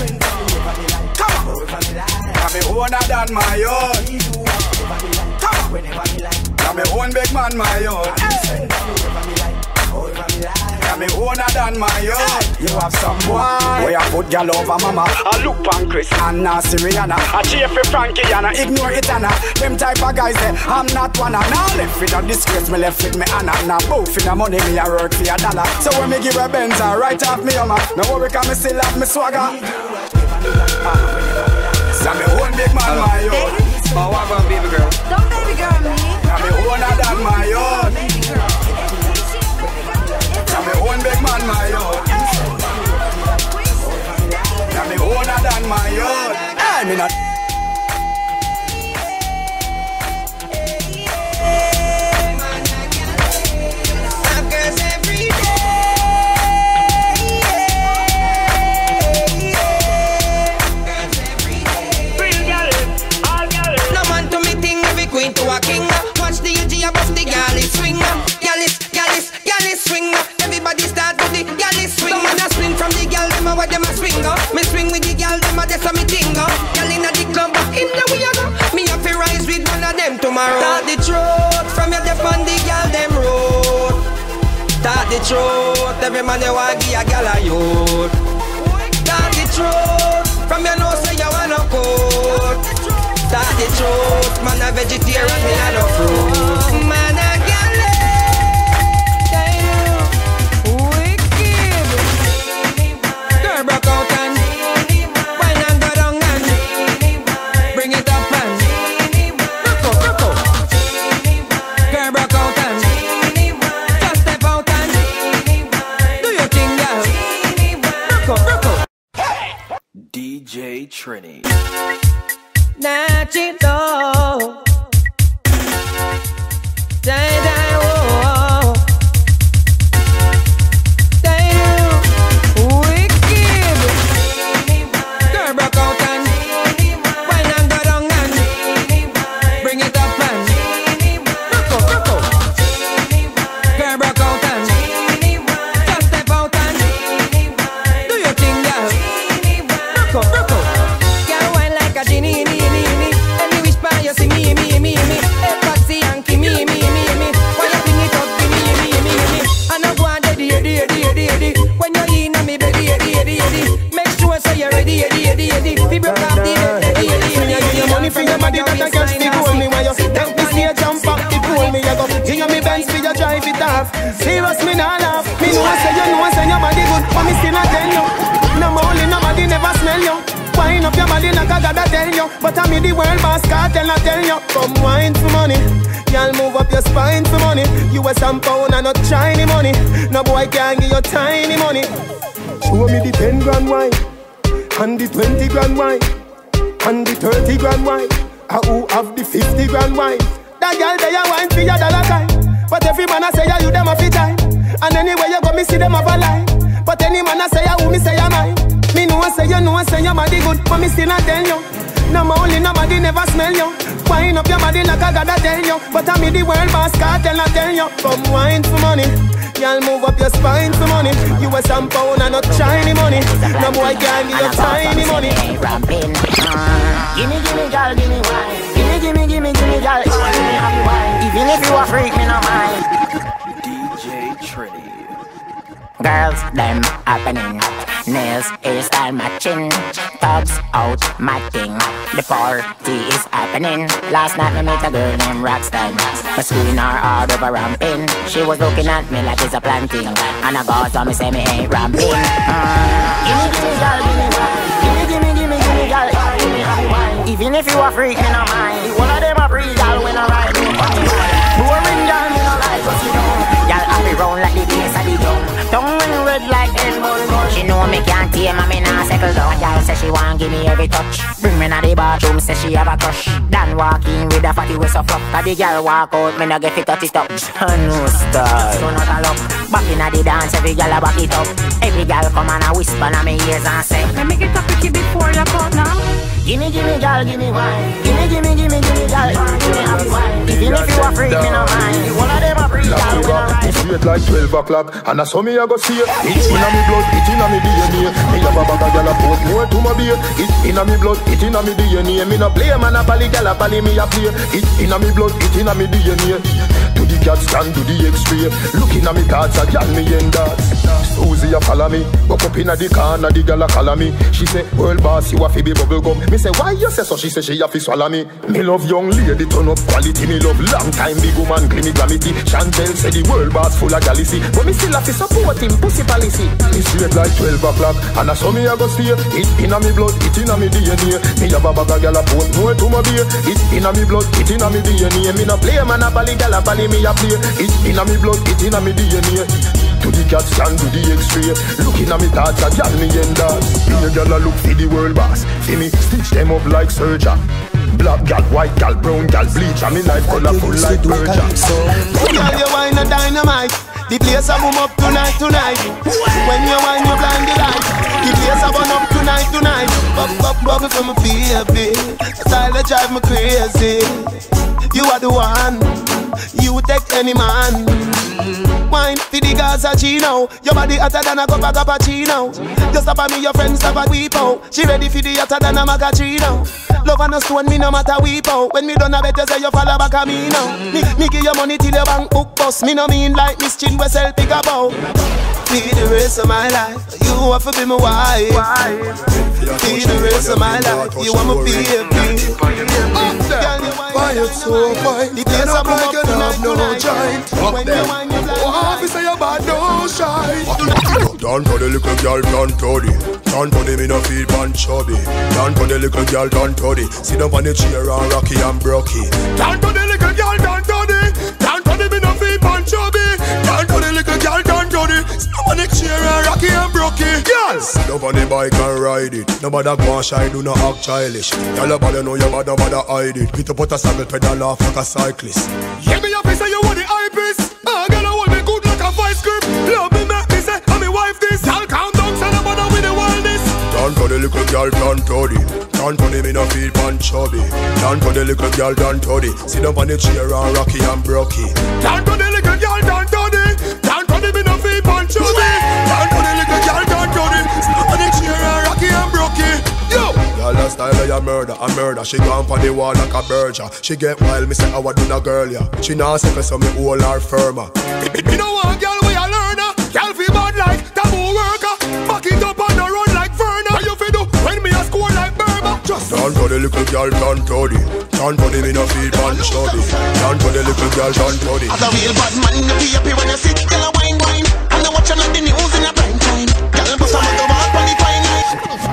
Come on, got me owner than my own. Come on, whenever me like. Got me one big man, my own. Got me owner than my own. You have some boy where you put gal over mama. I look pan Chris and Nancy Rihanna. I cheer for Frankie and I ignore it and them type of guys there. I'm not one and now left with a disgrace. Me left with me Anna. Now both in the money me I work for a dollar. So when me give a Benz I right off me mama. No worry cause me still have me swagger. So me own big man my own. Oh, what about baby girl? Don't baby girl me. Got me owner than my own. Got me own big man my own. Got me owner than my own. Hey, me not. To a king, watch the edge of the galley swing, gallis, gallis, gallis swing. Everybody start with the gallis swing. Man a swing from the gal them a what them a swing. Me swing with the gal them a just a me thing. Gal inna the truth. Every man you want give a girl a youth. Talk the truth. From your nose say you want no coat. Talk the truth. Man a vegetarian, me a no fruit. Man a girl, damn wicked. Girl broke out and wine and go down and bring it up and rock out, rock out. Girl broke out and just step out and do your thing, girl. Rock out, rock out. D J Trini. Nachito. Die, die, oh, oh. Die, wicked. Girl broke out and wine and go down and bring it up and rock out, rock out. Girl broke out and just step out and do your thing, girl. Rock out, rock out. Girl wine like a genie, me, me, me. Any wish by you see me, me, me, me. Hey, Patsy and Kimmy, me, me, me. Why you bring it up, me, me, me, me. I know go on, daddy, daddy, daddy, daddy. When you're in a me belly, daddy, daddy, daddy. Make sure so you're ready, daddy, daddy, daddy. People come the daddy, daddy, daddy. Give you money for your body that I catch the goal me. When you take me see a jump up the pool me. You go give you me Benz for you drive it off. Serious me nah laugh. Me know say you know say your body good, but me still not tell you. No only nobody never smell you. Wine up your body like I gotta tell you. But I me the world boss cartel I tell you. Come wine for money. Y'all move up your spine for money. You a some pound and not shiny money. No boy can give you tiny money. Show me the ten grand wine and the twenty grand wine and the thirty grand wine. I who have the fifty grand wine. That girl they a wine for your dollar time. But every man I say ya you them a fit time. And anywhere you go me see them have a lie. But any man I say ya who me say ya mine. Me know say you know say your body good, but me still not tell you. No only nobody never smell you. Wine up your body like I gotta tell you. But I me the world boss cartel I tell you. Come wine for money. Y'all move up your spine for money. You a some pound and not shiny money. No boy can give you tiny money. Gimme, gimme, girl, gimme wine. Gimme, gimme, gimme, gimme, girl. Gimme happy wine. Even if you a freak, me no mind. D J Trini. Girls, them happening. Nails, hairstyle matching. Thugs out, matching. The party is happening. Last night I met a girl named Rockstar. I screen her all over ramping. She was looking at me like it's a planting. And I got on me say me ain't ramping. Mm. Gimme, gimme, girl, gimme wine. Gimme, gimme, gimme, gimme, girl. Gimme happy wine. Even if you a freak, me no mind. One of them a free girl when I ride me. Boring girl, me no like what you know. Y'all happy round like the bass of the drum. Tongue and red like elbow. She know me can't tame and me nah settle down. Y'all say she want give me every touch. Bring me na the bathroom, say she have a crush. Dan walk in with a fatty waist of fuck. Cause the girl walk out, me no get fit touch it up. No star, so not a luck. Back in a the dance, every girl a back it up. Every girl come and a whisper na me ears and say, let me get up with you before you come now. Gimme, gimme, girl, gimme wine. Gimme, gimme, gimme, gimme, girl. Gimme happy wine. Even if you a freak, me no mind. One of them a freak, girl, when I ride. Straight like twelve o'clock, and I saw me I go see it. It's inna me blood, it inna me D N A. Me have a bag of gyal a put more to my beer. It inna me blood, it inna me D N A. Me no play man a bally gyal a bally me a play. It inna me blood, it inna me D N A. To the cat stand, to the X-ray. Looking at me thoughts, a gyal me end that. Susie a follow me, walk up inna the corner, the gyal a call me. She say, world boss, you a fi be bubble gum. Me say, why you say so? She say she a fi swallow me. Me love young lady, turn up quality. Me love long time big woman, clean it glamity. Chantel say the world boss full of jealousy, but me still have to support him pussy policy. Me straight like twelve o'clock, and I saw me I go stay. It inna me blood, it inna me D N A. Me have a bag of gyal a put more to my beer. It inna me blood, it inna me D N A. Me no play man a bally gyal a bally me a play. It inna me blood, it inna me D N A. To the cat stand, to the X-ray. Looking at me thoughts, a gyal me end that. Me a gyal a look for the world boss. See me stitch them up like surgeon. Black gal, white gal, brown gal, bleach. And me life colorful like virgin. Girl, you wine a dynamite. The place a boom up tonight, tonight. When you wine, you blind the light. The place a burn up tonight, tonight. Bub, bub, bubble from a baby. Style that drive me crazy. you are the one. You take any man. Wine for the Gaza Gino. Your body hotter than a cup of cappuccino. Just stop at me, your friends stop at weep out. She ready for the hotter than a macachino. Love and a stone, me no matter weep out. When me done a better say you follow back at me now. Me, me give you money till your bank book bust. Me no mean like Miss Chin we sell pick up out. For the rest of my life, you have to be my wife. For the rest of my life, you want me baby. Why you so fine? You don't like you have no joint. Up there. Oh, happy say you bad, no shine. Down to the little girl, down to the. Down to the me no feel pan chubby. Down to the little girl, down to the. Sit up on the chair and rocky and brocky. Down to the little girl, down to the. Down to the me no feel pan chubby. Down to the little girl, down to the. Sit up on the chair and rocky and brocky. Girl, sit up on the bike and ride it. Nobody go and shy, do not act childish. Y'all bother know you bother, bother hide it. Put up a saddle pedal off like a cyclist. Yeah, me up say you want the hypeest. Ah, girl, I want me good like a vice grip. Love me, make me say, I'm me wife this. I'll calm down, son of a with the wildness. Down to the little girl, down to the. Down to the me no feel pan chubby. Down to the little girl, down to the. Sit up on the chair and rocky and brocky. Down to the little girl, down to the. Down to the me no feel pan chubby. Down to the little girl, down to the. Sit up on the chair and rocky and brocky. Yo! Girl, that style of a murder, a murder. She gone for the wall like a burger. She get wild, me say I would do a girl, yeah. She not second, so me hold her firmer. Me, me, me no want girl we a learner. Girl feel bad like taboo worker. Back it up and a run like Verna. How you feel do when me a score like Burma? Just down to the little girl, down to the. Down to the me no feel pan chubby. Down to the little girl, down to the. As a real bad man, you be happy when you sit, girl a wine wine. And I watch you on the news in a prime time. Girl bust a mother walk on the fine night.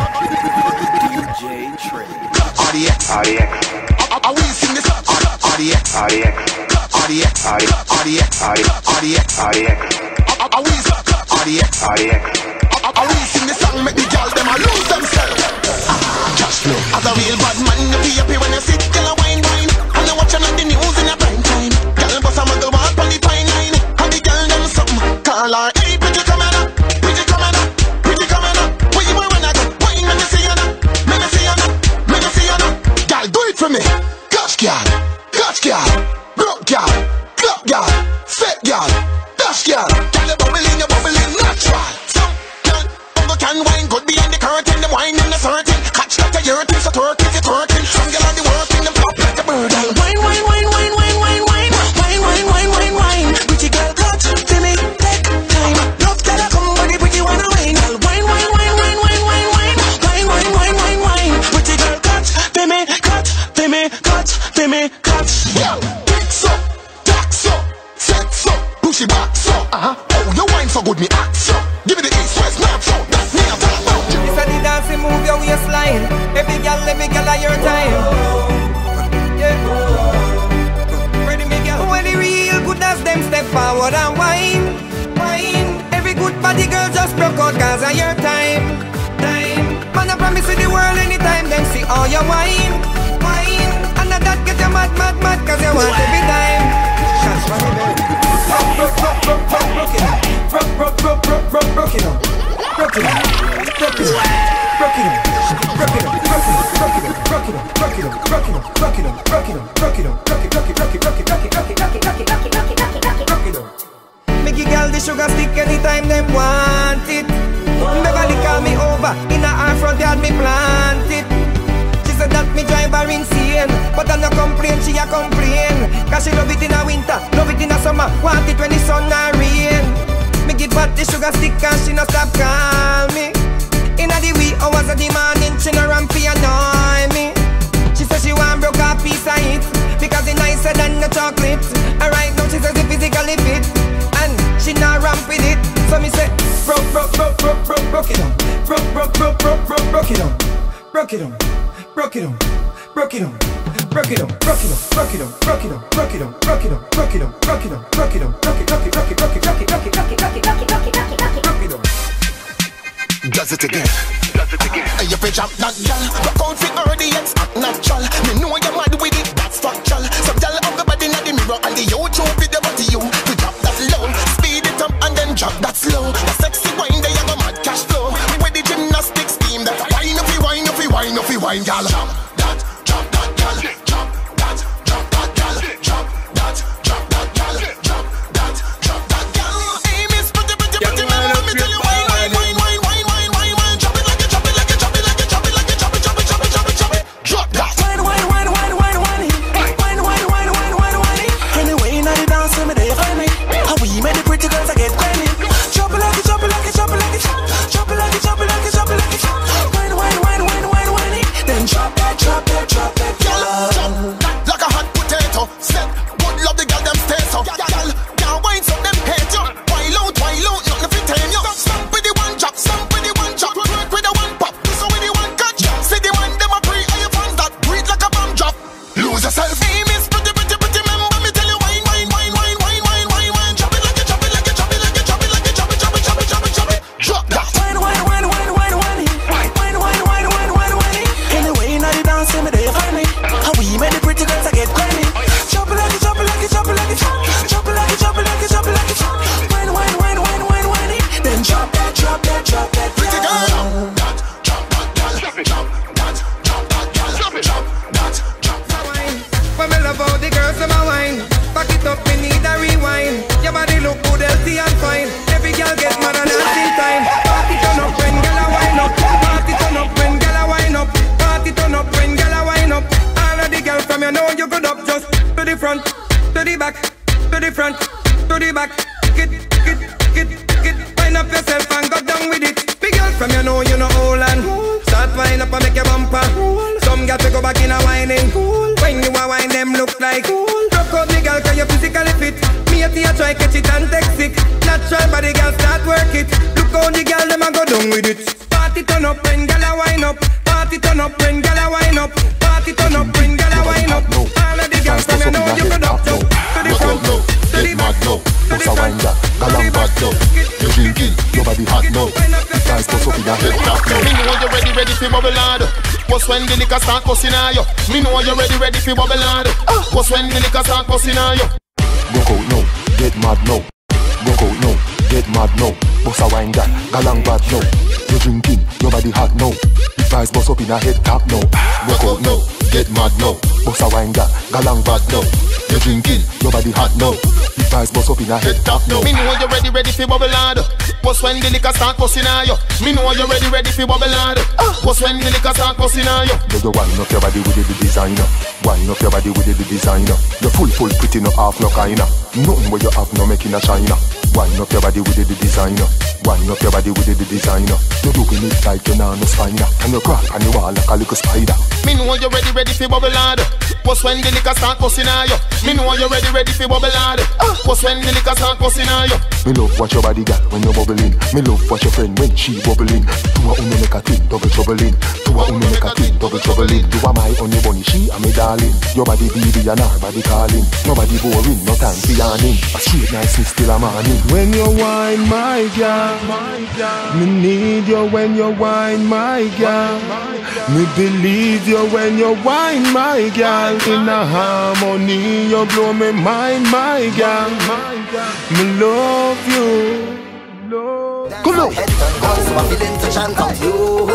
D J TRINEH. R D X, R D X. Are we sing this? R D X, R D X, R D X, R D X, R D X, R D X, R D X. Are we R D X, R D X. Are we sing this song? Make the girls them a lose themselves. Cash flow. As a real bad man, you be happy when you sit, girl a wine wine. And I watch you on the news in a prime time. Girl bust a mother walk on the fine line. And the girl them something. Call her, hey, pretty coming up, pretty coming up, pretty coming up. Where you want when I go? Wine, let me see you now, let me see you now, let me see you now. Girl, do it for me. Gosh, girl, gosh, girl, broke girl, club girl, fat girl, dash girl. Girl, you bubbling, you bubbling natural. Some girl, over can wine, good behind the curtain. Them wine in the certain. Catch that your thing, so twerk it, you twerking. Some girl on the working, them pop like a bird. Wine, wine, wine, wine, wine, wine, wine, wine, wine, wine, wine, wine. Pretty girl, cut to me, take time. Love girl, I come, but the pretty one a wine. Wine, wine, wine, wine, wine, wine, wine, wine, wine, wine, wine, wine. Pretty girl, cut to me, cut to me, cut to me, cut. Yo, pick so, tack so, set so, push it back so. Uh huh. Oh, your wine so good, me act so. Give me the east, west, north, south. That's me, I'm talking about. This a the dancing move your waistline. Every girl, every girl at your time. Yeah. Ready, me girl. When the real good as them step forward and wine, wine. Every good body girl just broke out cause of your time, time. Man, I promise you the world anytime them see all your wine, wine. And that get you mad, mad, mad cause you want every time. Shots from me, baby. Broke, broke, broke, broke, broke, broke it up. Broke, broke, broke, broke, broke, broke it up. Broke it up, broke it up, broke it up, broke it up, broke it up, broke it up, broke it up, broke it up, broke it up, broke it up, broke it up, broke it, broke it, broke it, broke it, broke it, broke it, broke it, broke it, broke it, broke it, broke it up. Make your girl the sugar stick anytime them want it. Beverly call me over, in her front yard me plant it. She said that me drive her insane, but I no complain, she a complain. Cause she love it in a winter, love it in a summer, want it when the sun a rain. Me give her the sugar stick and she no stop call me. Inna the wee hours of the morning, she no ramp fi annoy me. She says she want broke a piece of it because it nicer than the chocolate. And right now she says it physically fit and she not ramp with it. So me say broke, broke, broke, broke, broke, broke it on. Broke, broke, broke, broke, broke, broke it on. Broke it on, broke it on, broke it on. Broke it up, broke it up, broke it up, broke it up, broke it up, broke it up, broke it up, broke it up, broke it up, broke it, broke it, broke it, broke it, broke it, broke it, broke it, broke it, broke it, broke it, broke it, broke it up. Does it again, does it again. Hey, you bitch up that gal, rock out for her the ex act natural. Me know you're mad with it, that's factual. So tell everybody in the mirror and the YouTube video to you. To drop that low, speed it up and then drop that slow. The sexy wine there you go mad cash flow. With the gymnastics team that wine up, wine up, wine up, wine gal. Drop that, drop that gal, drop that, drop that gal. you know you good up. Just to the front, to the back, to the front, to the back. Get, get, get, get. Wind up yourself and go down with it. Big girl from you know you know all and start wind up and make your bumper. Some got to go back in a whining. When you a wine them look like rock out the girl cause you physically fit. Me a tea try catch it and take sick. Natural body girl start work it. Look how the girl them a go down with it. Party turn up when girl a wine up. Party turn up when girl a wine up. Party turn up when girl a wine up. All of the girls from you know you go up. To the front, to the back, to the front, to the back. You drinking, nobody hot no. Guys bust up in your head top no. Me know you ready, ready for bubble hard. What's when the liquor start busting on you? Me know you ready, ready for bubble hard. What's when the liquor start busting on you? Broke out now, get mad now. Broke out now, get mad now. Bust a wine that, galang bad now. You drinking, nobody hot no. Big guys bust up in your head top no. Broke out now, get mad now. Bust a wine that, galang bad now. You drinking, nobody hot no. Big guys bust up in your head top no. Me know you ready, ready for bubble hard. What's when the liquor start busting on you? Me know you ready, ready for bubble hard. What's when the liquor start busting on you? You wind up your body with the designer. Wind up your body with the designer. You full, full, pretty, no half, no kinda. Nothing where you have, no making a china. Wind up your body with the designer. Wind up your body with the designer. You doing it like you're not no spiner. And you crawl on the wall like a little spider. Me know you ready, ready for bubble hard. What's when the liquor start busting on you? Me know you ready, ready for bubble hard. What's when the liquor start busting on you? Me love watch your body girl when you bubbling. Me love watch your friend when she bubbling. Two a uno make a twin, double troubling. Two a uno make a twin, double troubling. You are my only bunny, she a me darling. Your body baby and our body calling. Nobody boring, no time for yarning. A straight nice me still a morning. When you whine my girl, me need you when you whine my girl. Me believe you when you whine my girl. In a harmony you blow me mind my girl. Me love you. Come on. Head turn down, so I'm feeling to chant out you.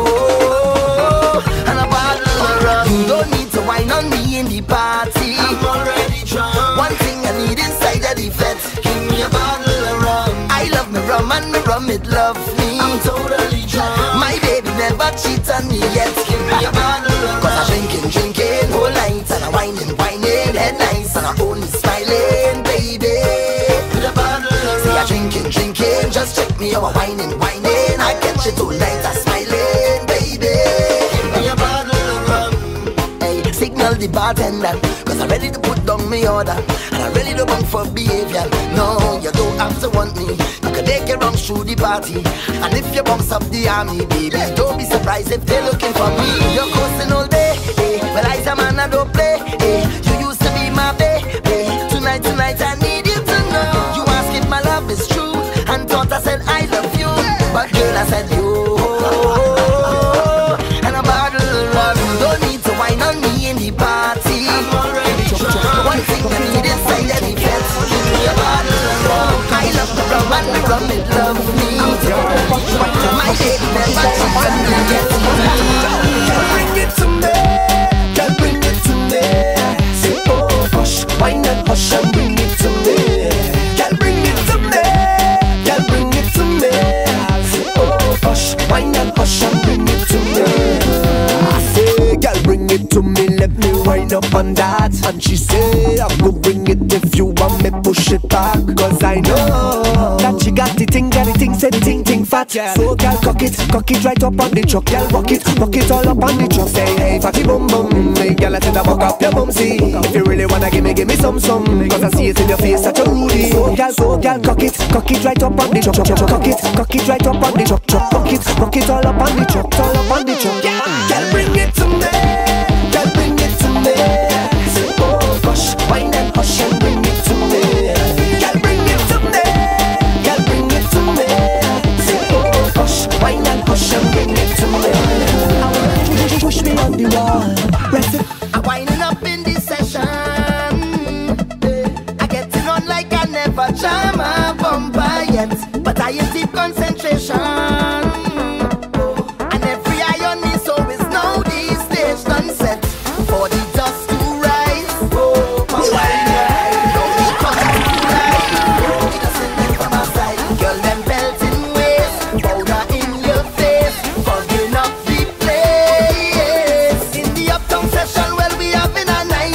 And a bottle of rum. You don't need to whine on me in the party. I'm already drunk. One thing I need inside of the fence. Give me a bottle of rum. I love me rum and me rum it love me. I'm totally drunk. My baby never cheat on me yet. Give me a bottle of rum. Cause I'm drinking, drinking whole night. And I'm whining, whining, head nice. And I'm only smiling, baby. With a bottle of rum. See I drinking, drinking. Just check me out, whining, whining. I catch it all night, I'm smiling, baby. Give me a bottle of rum. Hey, signal the bartender, cause I'm ready to put down my order. And I'm ready to bump for behavior. No, you don't have to want me. You can take your wrongs through the party. And if you bumps up the army, baby, don't be surprised if they're looking for me. You're coasting all day, hey. Well, I say man, I don't play, hey. You used to be my baby. Tonight, tonight, I need you to know. You ask if my love is true. And thought I said I love you, but girl I said you. And a bottle of rum. You don't need to whine on me in the party. I'm already drunk. One thing I need inside of the fence. Give me a bottle of rum. I love the rum and the rum it love me. My baby never cheats on me yet. Girl bring it to me, girl bring it to me. Say oh hush, whine and hush and bring it to me. Girl bring it to me. Girl, bring it to me. Say, oh, hush, wine and hush and bring it to me. I say, girl, bring it to me. Let me wind up on that. And she say, I go bring it if you want me push it back. Cause I know that she got the thing, got the thing, say the thing, thing fat. So, girl, cock it, cock it right up on the truck. Girl, walk it, walk it all up on the truck. Say, hey, fatty bum bum. Hey, girl, I said I walk up your bum, see. If you really wanna give me, give me some, some. Cause I see it in your face that you're rudy. So, girl, so, girl, cock it, cock it right up on the truck, truck, truck, cock it, cock it right up on the truck, truck, cock it, cock it all up on the truck, all up on the truck. Girl, bring it to me, girl, bring it to me. Say, oh gosh, wine and hush and bring it to me. Girl, bring it to me, girl, bring it to me. Say, oh gosh, wine and hush and bring it to me. I want you to push me on the wall, rest it. I'm winding up in this session. I get it on like I never jam a bumper yet, but I in deep concentration. And every eye on me, so it's now the stage done set for the dust to rise. Oh, my wine, don't be coming to life. Oh, just in there from my side. Girl, them belting waist, powder in your face, fogging up the place. In the uptown session, well, we having a nice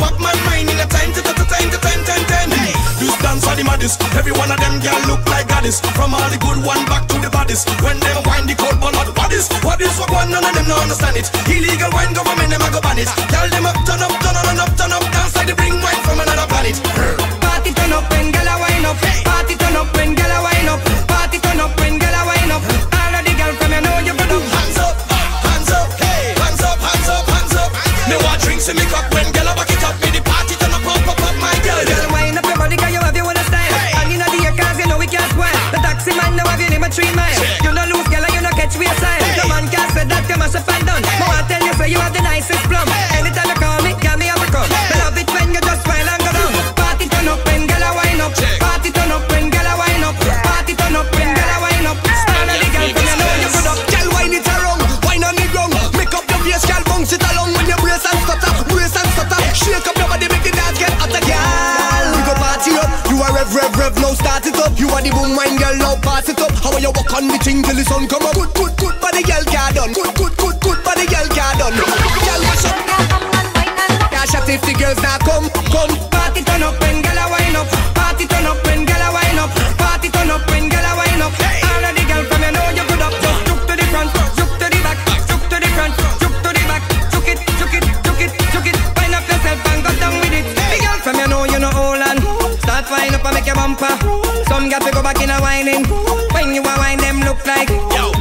up my mind in a time to time to time to time time time. Hey, this dance are the maddest. Every one of them girl look like goddess. From all the good one back to the baddest. When them wind the cold but not what is what is what one none of them no understand it. Illegal wine government them a go ban it. Tell them up turn up turn on up turn up dance like they bring wine from another planet. Party turn up when girl a wine up. Party turn up when girl a wine up. Party turn up when girl a wine up. All of the girl from you know you good up. Hands up, hands up, hey, hands up, hands up, hands up. Me want drinks in me cup when girl a back it up. Me the party turn up, up, up, up, my girl. Girl wine up your body 'cause you have your own style. And you know the air 'cause you know we can't spoil. The taxi man now have you name a three mile. You no lose girl and you no catch we aside. The man can't say that you must have find done. But I tell you say you have the nicest plum. Anytime you call me, girl me have to come. Me love it when you just smile and go down. Party turn up when girl a wine up. Party turn up when girl a wine up. Party turn up when girl a wine up. Stand on the girl from you know you good up. Girl wine it around, wine on the ground. Make up your face, girl bounce it along. When you brace and stutter, brace and stutter. Shake up your body, make the dance get hotter, girl. We go party up. You are rev rev rev, now start it up. You are the boom wine girl, now pass it up. How you walk on the thing till the sun come up? Good good good, body girl car done. Good good good good, body girl car done. Girl mash up. Cash up if the girls now come, come. Party turn up when girl a wine up. Party turn up when girl a wine up. Party turn up when girl a wine up. All of the girls from you know you good up. Just juke to the front, juke to the back, juke to the front, juke to the back. Juke it, juke it, juke it, juke it. Wind up yourself and go down with it. The girl from you know you know hold on. Start wind up and make your bumper. Some girls we go back in a whining. When you a wine them look like yo.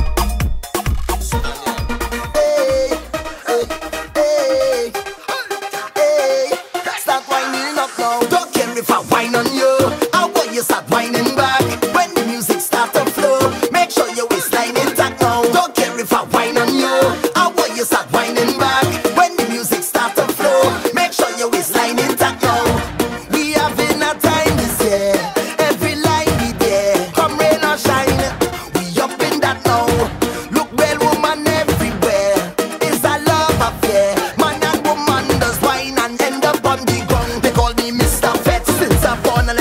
If I whine on you, I want you start whining back. When the music start to flow, make sure your waistline intact now. Don't care if I whine on you, I want you start whining back. When the music start to flow, make sure your waistline intact now. We having a time this year, every line we there. Come rain or shine, we up in that now. Look well woman everywhere, it's a love affair. Man and woman does whine and end up on the ground. They call me Mister Fett. Since I born a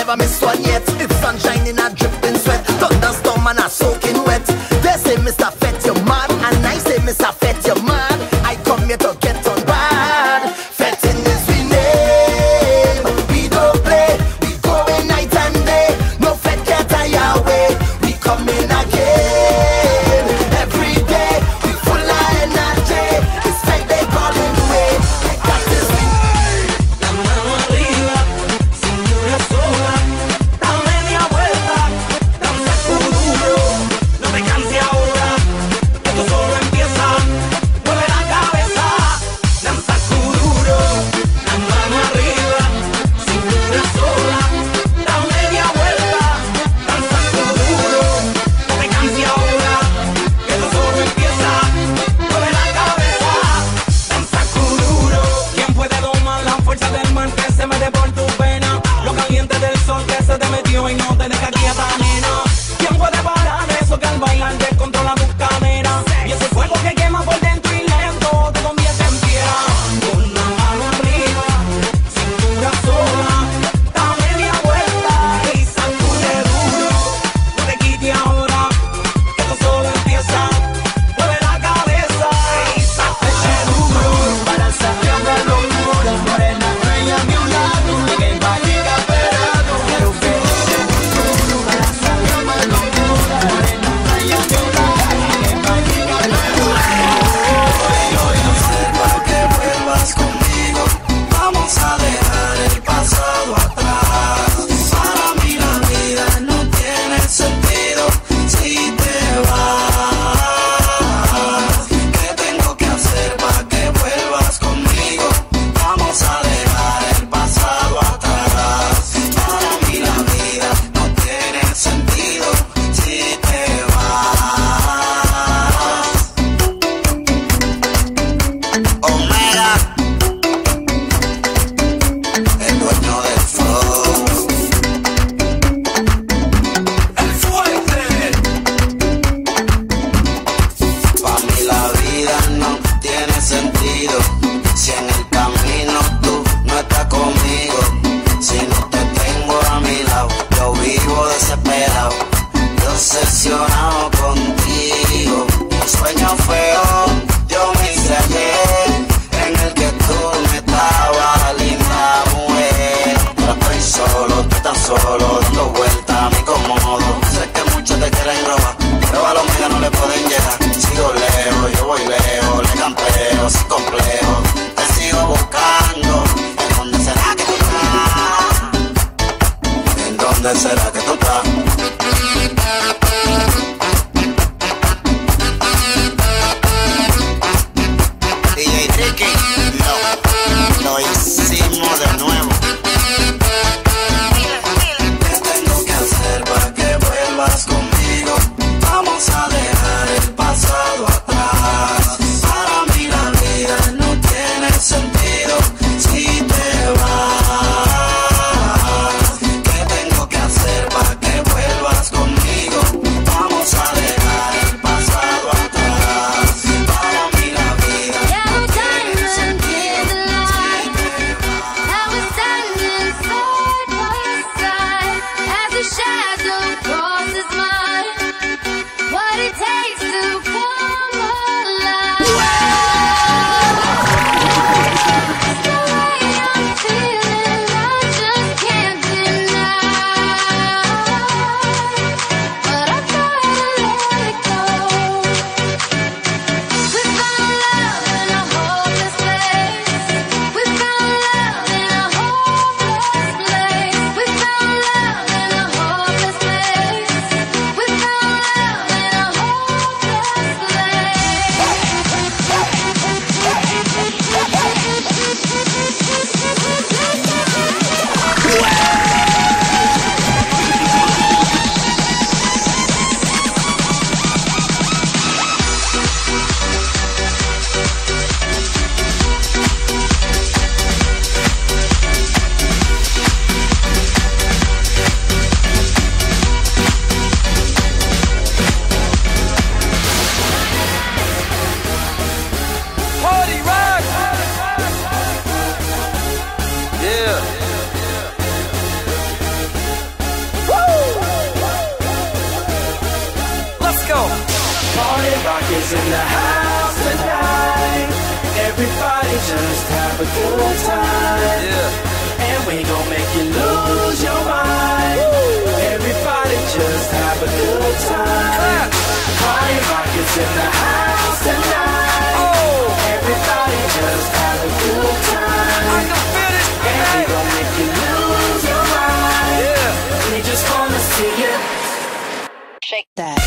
is in the house tonight. Everybody just have a good time. Yeah. And we gon' make you lose your mind. Woo. Everybody just have a good time. Party rock is in the house tonight. Oh. Everybody just have a good time. I can feel it. And we gon' make you lose your mind. Yeah. We just wanna see you shake that.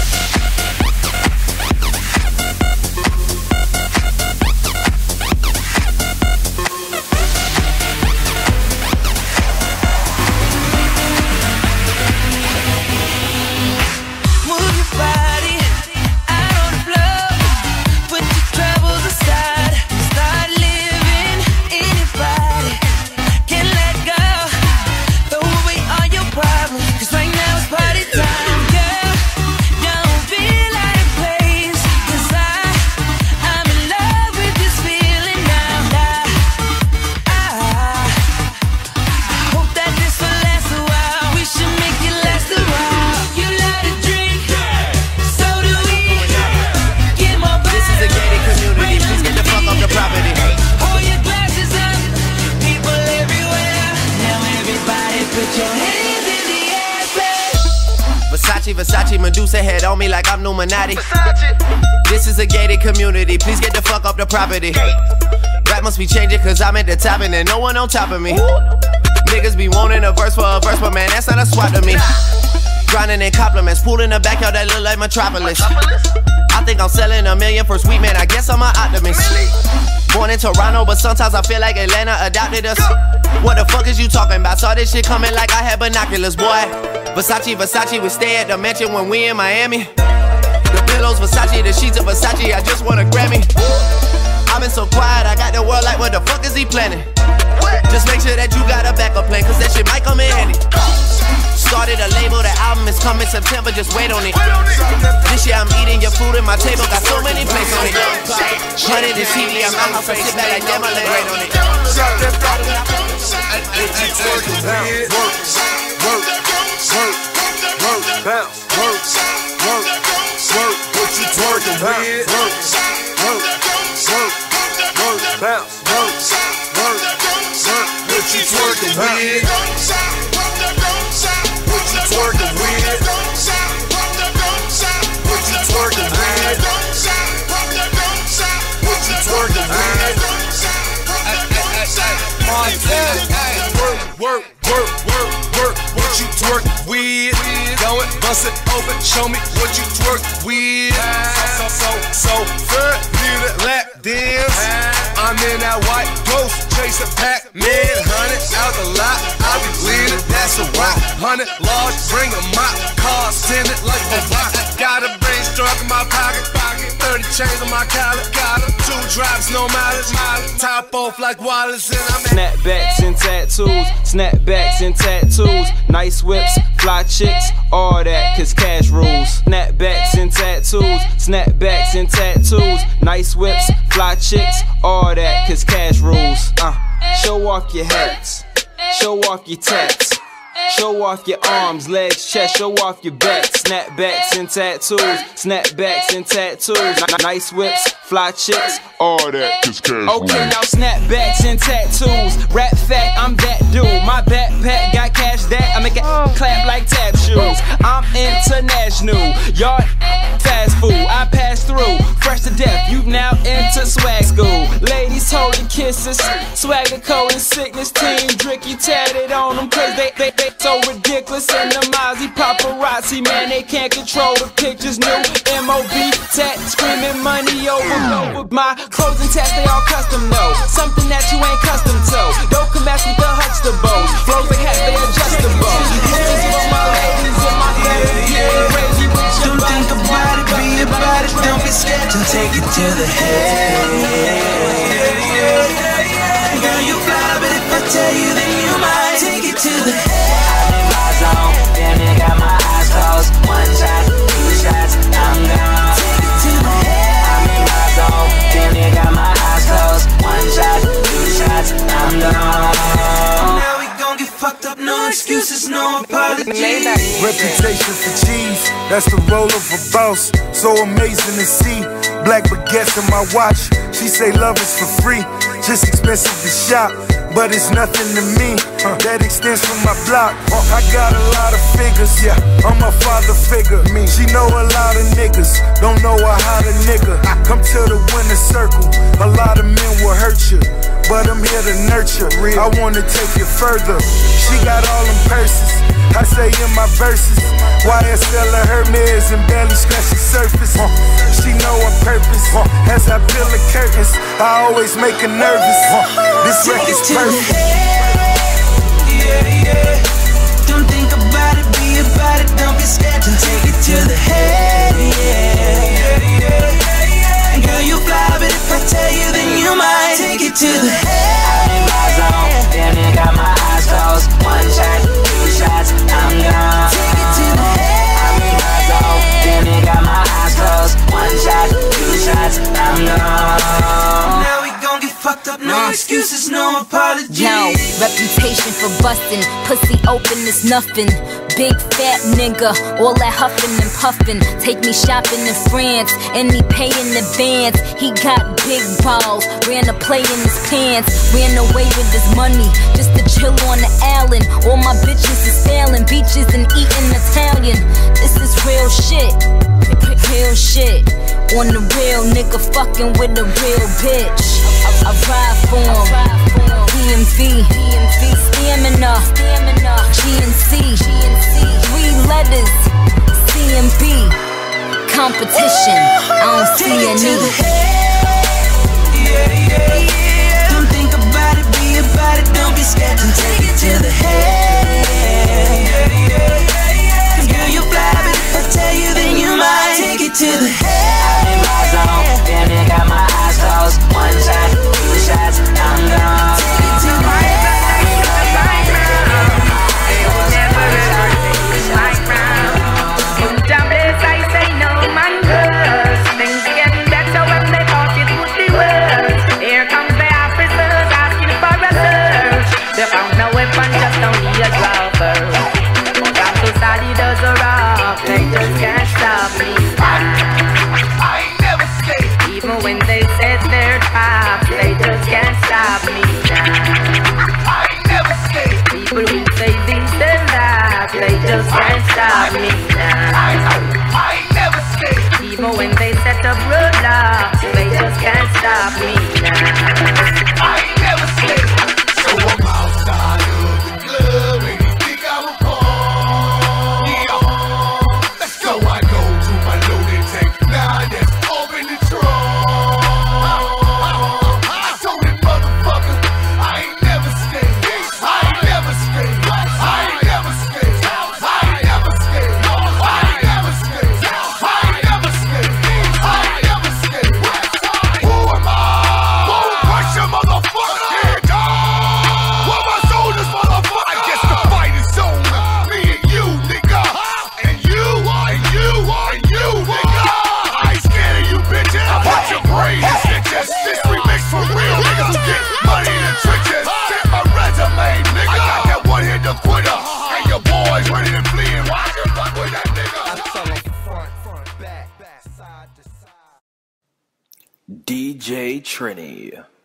Versace, Medusa head on me like I'm Numinati. This is a gated community, please get the fuck up the property. Rap must be changing cause I'm at the top and there's no one on top of me. Niggas be wanting a verse for a verse, but man, that's not a swap to me. Grinding in compliments, pool in the backyard that look like Metropolis. I think I'm selling a million for sweet man, I guess I'm an optimist. Born in Toronto, but sometimes I feel like Atlanta adopted us. What the fuck is you talking about? Saw this shit coming like I had binoculars, boy. Versace, Versace, we stay at the mansion when we in Miami. The pillows, Versace, the sheets of Versace, I just want a Grammy. I've been so quiet, I got the world like, what the fuck is he planning? Just make sure that you got a backup plan, cause that shit might come in handy. Started a label, the album is coming September, just wait on it. This year I'm eating your food and my table got so many plates on it. Hundred and T V, I'm out house, I sit back like damn, I let great on it. Work, work, work, bounce, work, work, work, what you twerking with? Work, work, work, work, bounce, work, work, work, what you twerking with? What you twerking with? What you twerking with? What you twerking with? Work, work, work, work, work, what you twerk with? Go and bust it open, show me what you twerk with. So, so, so, good, need a lap dance. I'm in that white ghost, chasing Pac-Man. Hundred out the lot, I be leading, that's a rock. Hundred large, bring a mop, car tinted like a rock. Got a brain struck in my pocket, pocket. Thirty chains on my collar, got her. Two drops, no mileage, mileage. Top off like Wallace and I'm snapbacks and tattoos, snapbacks and tattoos, nice whips, fly chicks, all that, cause cash rules. Snapbacks and tattoos, snapbacks and tattoos, nice whips, fly chicks, all that, cause cash rules. Uh, show off your hats, show off your tats. Show off your arms, legs, chest, show off your back. Snapbacks and tattoos, snapbacks and tattoos, nice whips, fly chicks, all that. Okay, now snapbacks and tattoos. Rap fact, I'm that dude. My backpack got cash that I make it clap like tap shoes. I'm international, y'all fast food. I pass through, fresh to death. You now enter swag school. Ladies holding kisses, swagger code and sickness. Team Dricky tatted on them, cause they they they so ridiculous. And the Mozzie paparazzi, man, they can't control the pictures. New M O B tat, screaming money over over. My clothes and tats, they all custom, though. Something that you ain't custom to. Don't come at me with the Huxtables. Flows like hats, they adjustable. This is for my ladies in my better crazy with your don't think about it, be about it. Don't be scared to take it to the head. Girl, you fly, but if I tell you, then you might take it to the head. Zone. Damn, you got my eyes closed. One shot, two shots, I'm gone. Take it to the head. I'm in my zone. Damn, you got my eyes closed. One shot, two shots, I'm gone. Now we gon' get fucked up, no excuses, no apologies. Reputation for cheese, that's the role of a boss. So amazing to see. Black baguettes in my watch. She say love is for free, just expensive to shop, but it's nothing to me. Uh, that extends from my block. Uh, I got a lot of figures, yeah. I'm a father figure. Me, she know a lot of niggas, don't know a how to nigga. I come to the winner circle. A lot of men will hurt you, but I'm here to nurture. I wanna take you further. She got all them purses. I say in my verses, Y S L of Hermes and barely scratch the surface. Uh, she know her purpose. Uh, as I peel the curtains, I always make her nervous. Uh, this record's perfect. Yeah, yeah. Don't think about it, be about it. Don't be scared to take it to the head. Yeah, yeah, yeah. And girl, you fly, but if I tell you, then you might take it to the head. I'm in my zone, damn it, got my eyes closed. One shot, two shots, I'm gone. Take it to the head. I'm in my zone, damn it, got my eyes closed. One shot, two shots, I'm gone. Now we gon' get fucked up, no excuses, no apologies. Yo, reputation for bustin', pussy open is nothing. Big fat nigga, all that huffin' and puffin'. Take me shopping in France, and he paid in advance. He got big balls, ran a play in his pants. Ran away with his money, just to chill on the island. All my bitches is sailing beaches and eating Italian. This is real shit, real shit. On the real nigga fucking with a real bitch. I, I ride for him, D M V, stamina, G N C, three letters, C M B, competition, I don't see any. Yeah, yeah, yeah. Don't think about it, be about it, don't be scared to take it to the head. Yeah, yeah, yeah. Girl, you fly, but if I tell you, then you might take it to the head. I'm in my zone, damn it, got my eyes closed. One shot, two shots, I'm gone. Take it to the head. They just can't stop me. I ain't never scared. Even when they set their traps, they just can't stop me. I ain't never scared. People who say this and that, they just can't stop me. I ain't never scared. Even when they set up roadblocks, they just can't stop me. I ain't never scared. So I'm outside of the club and you think I'm a punk. D J Trineh.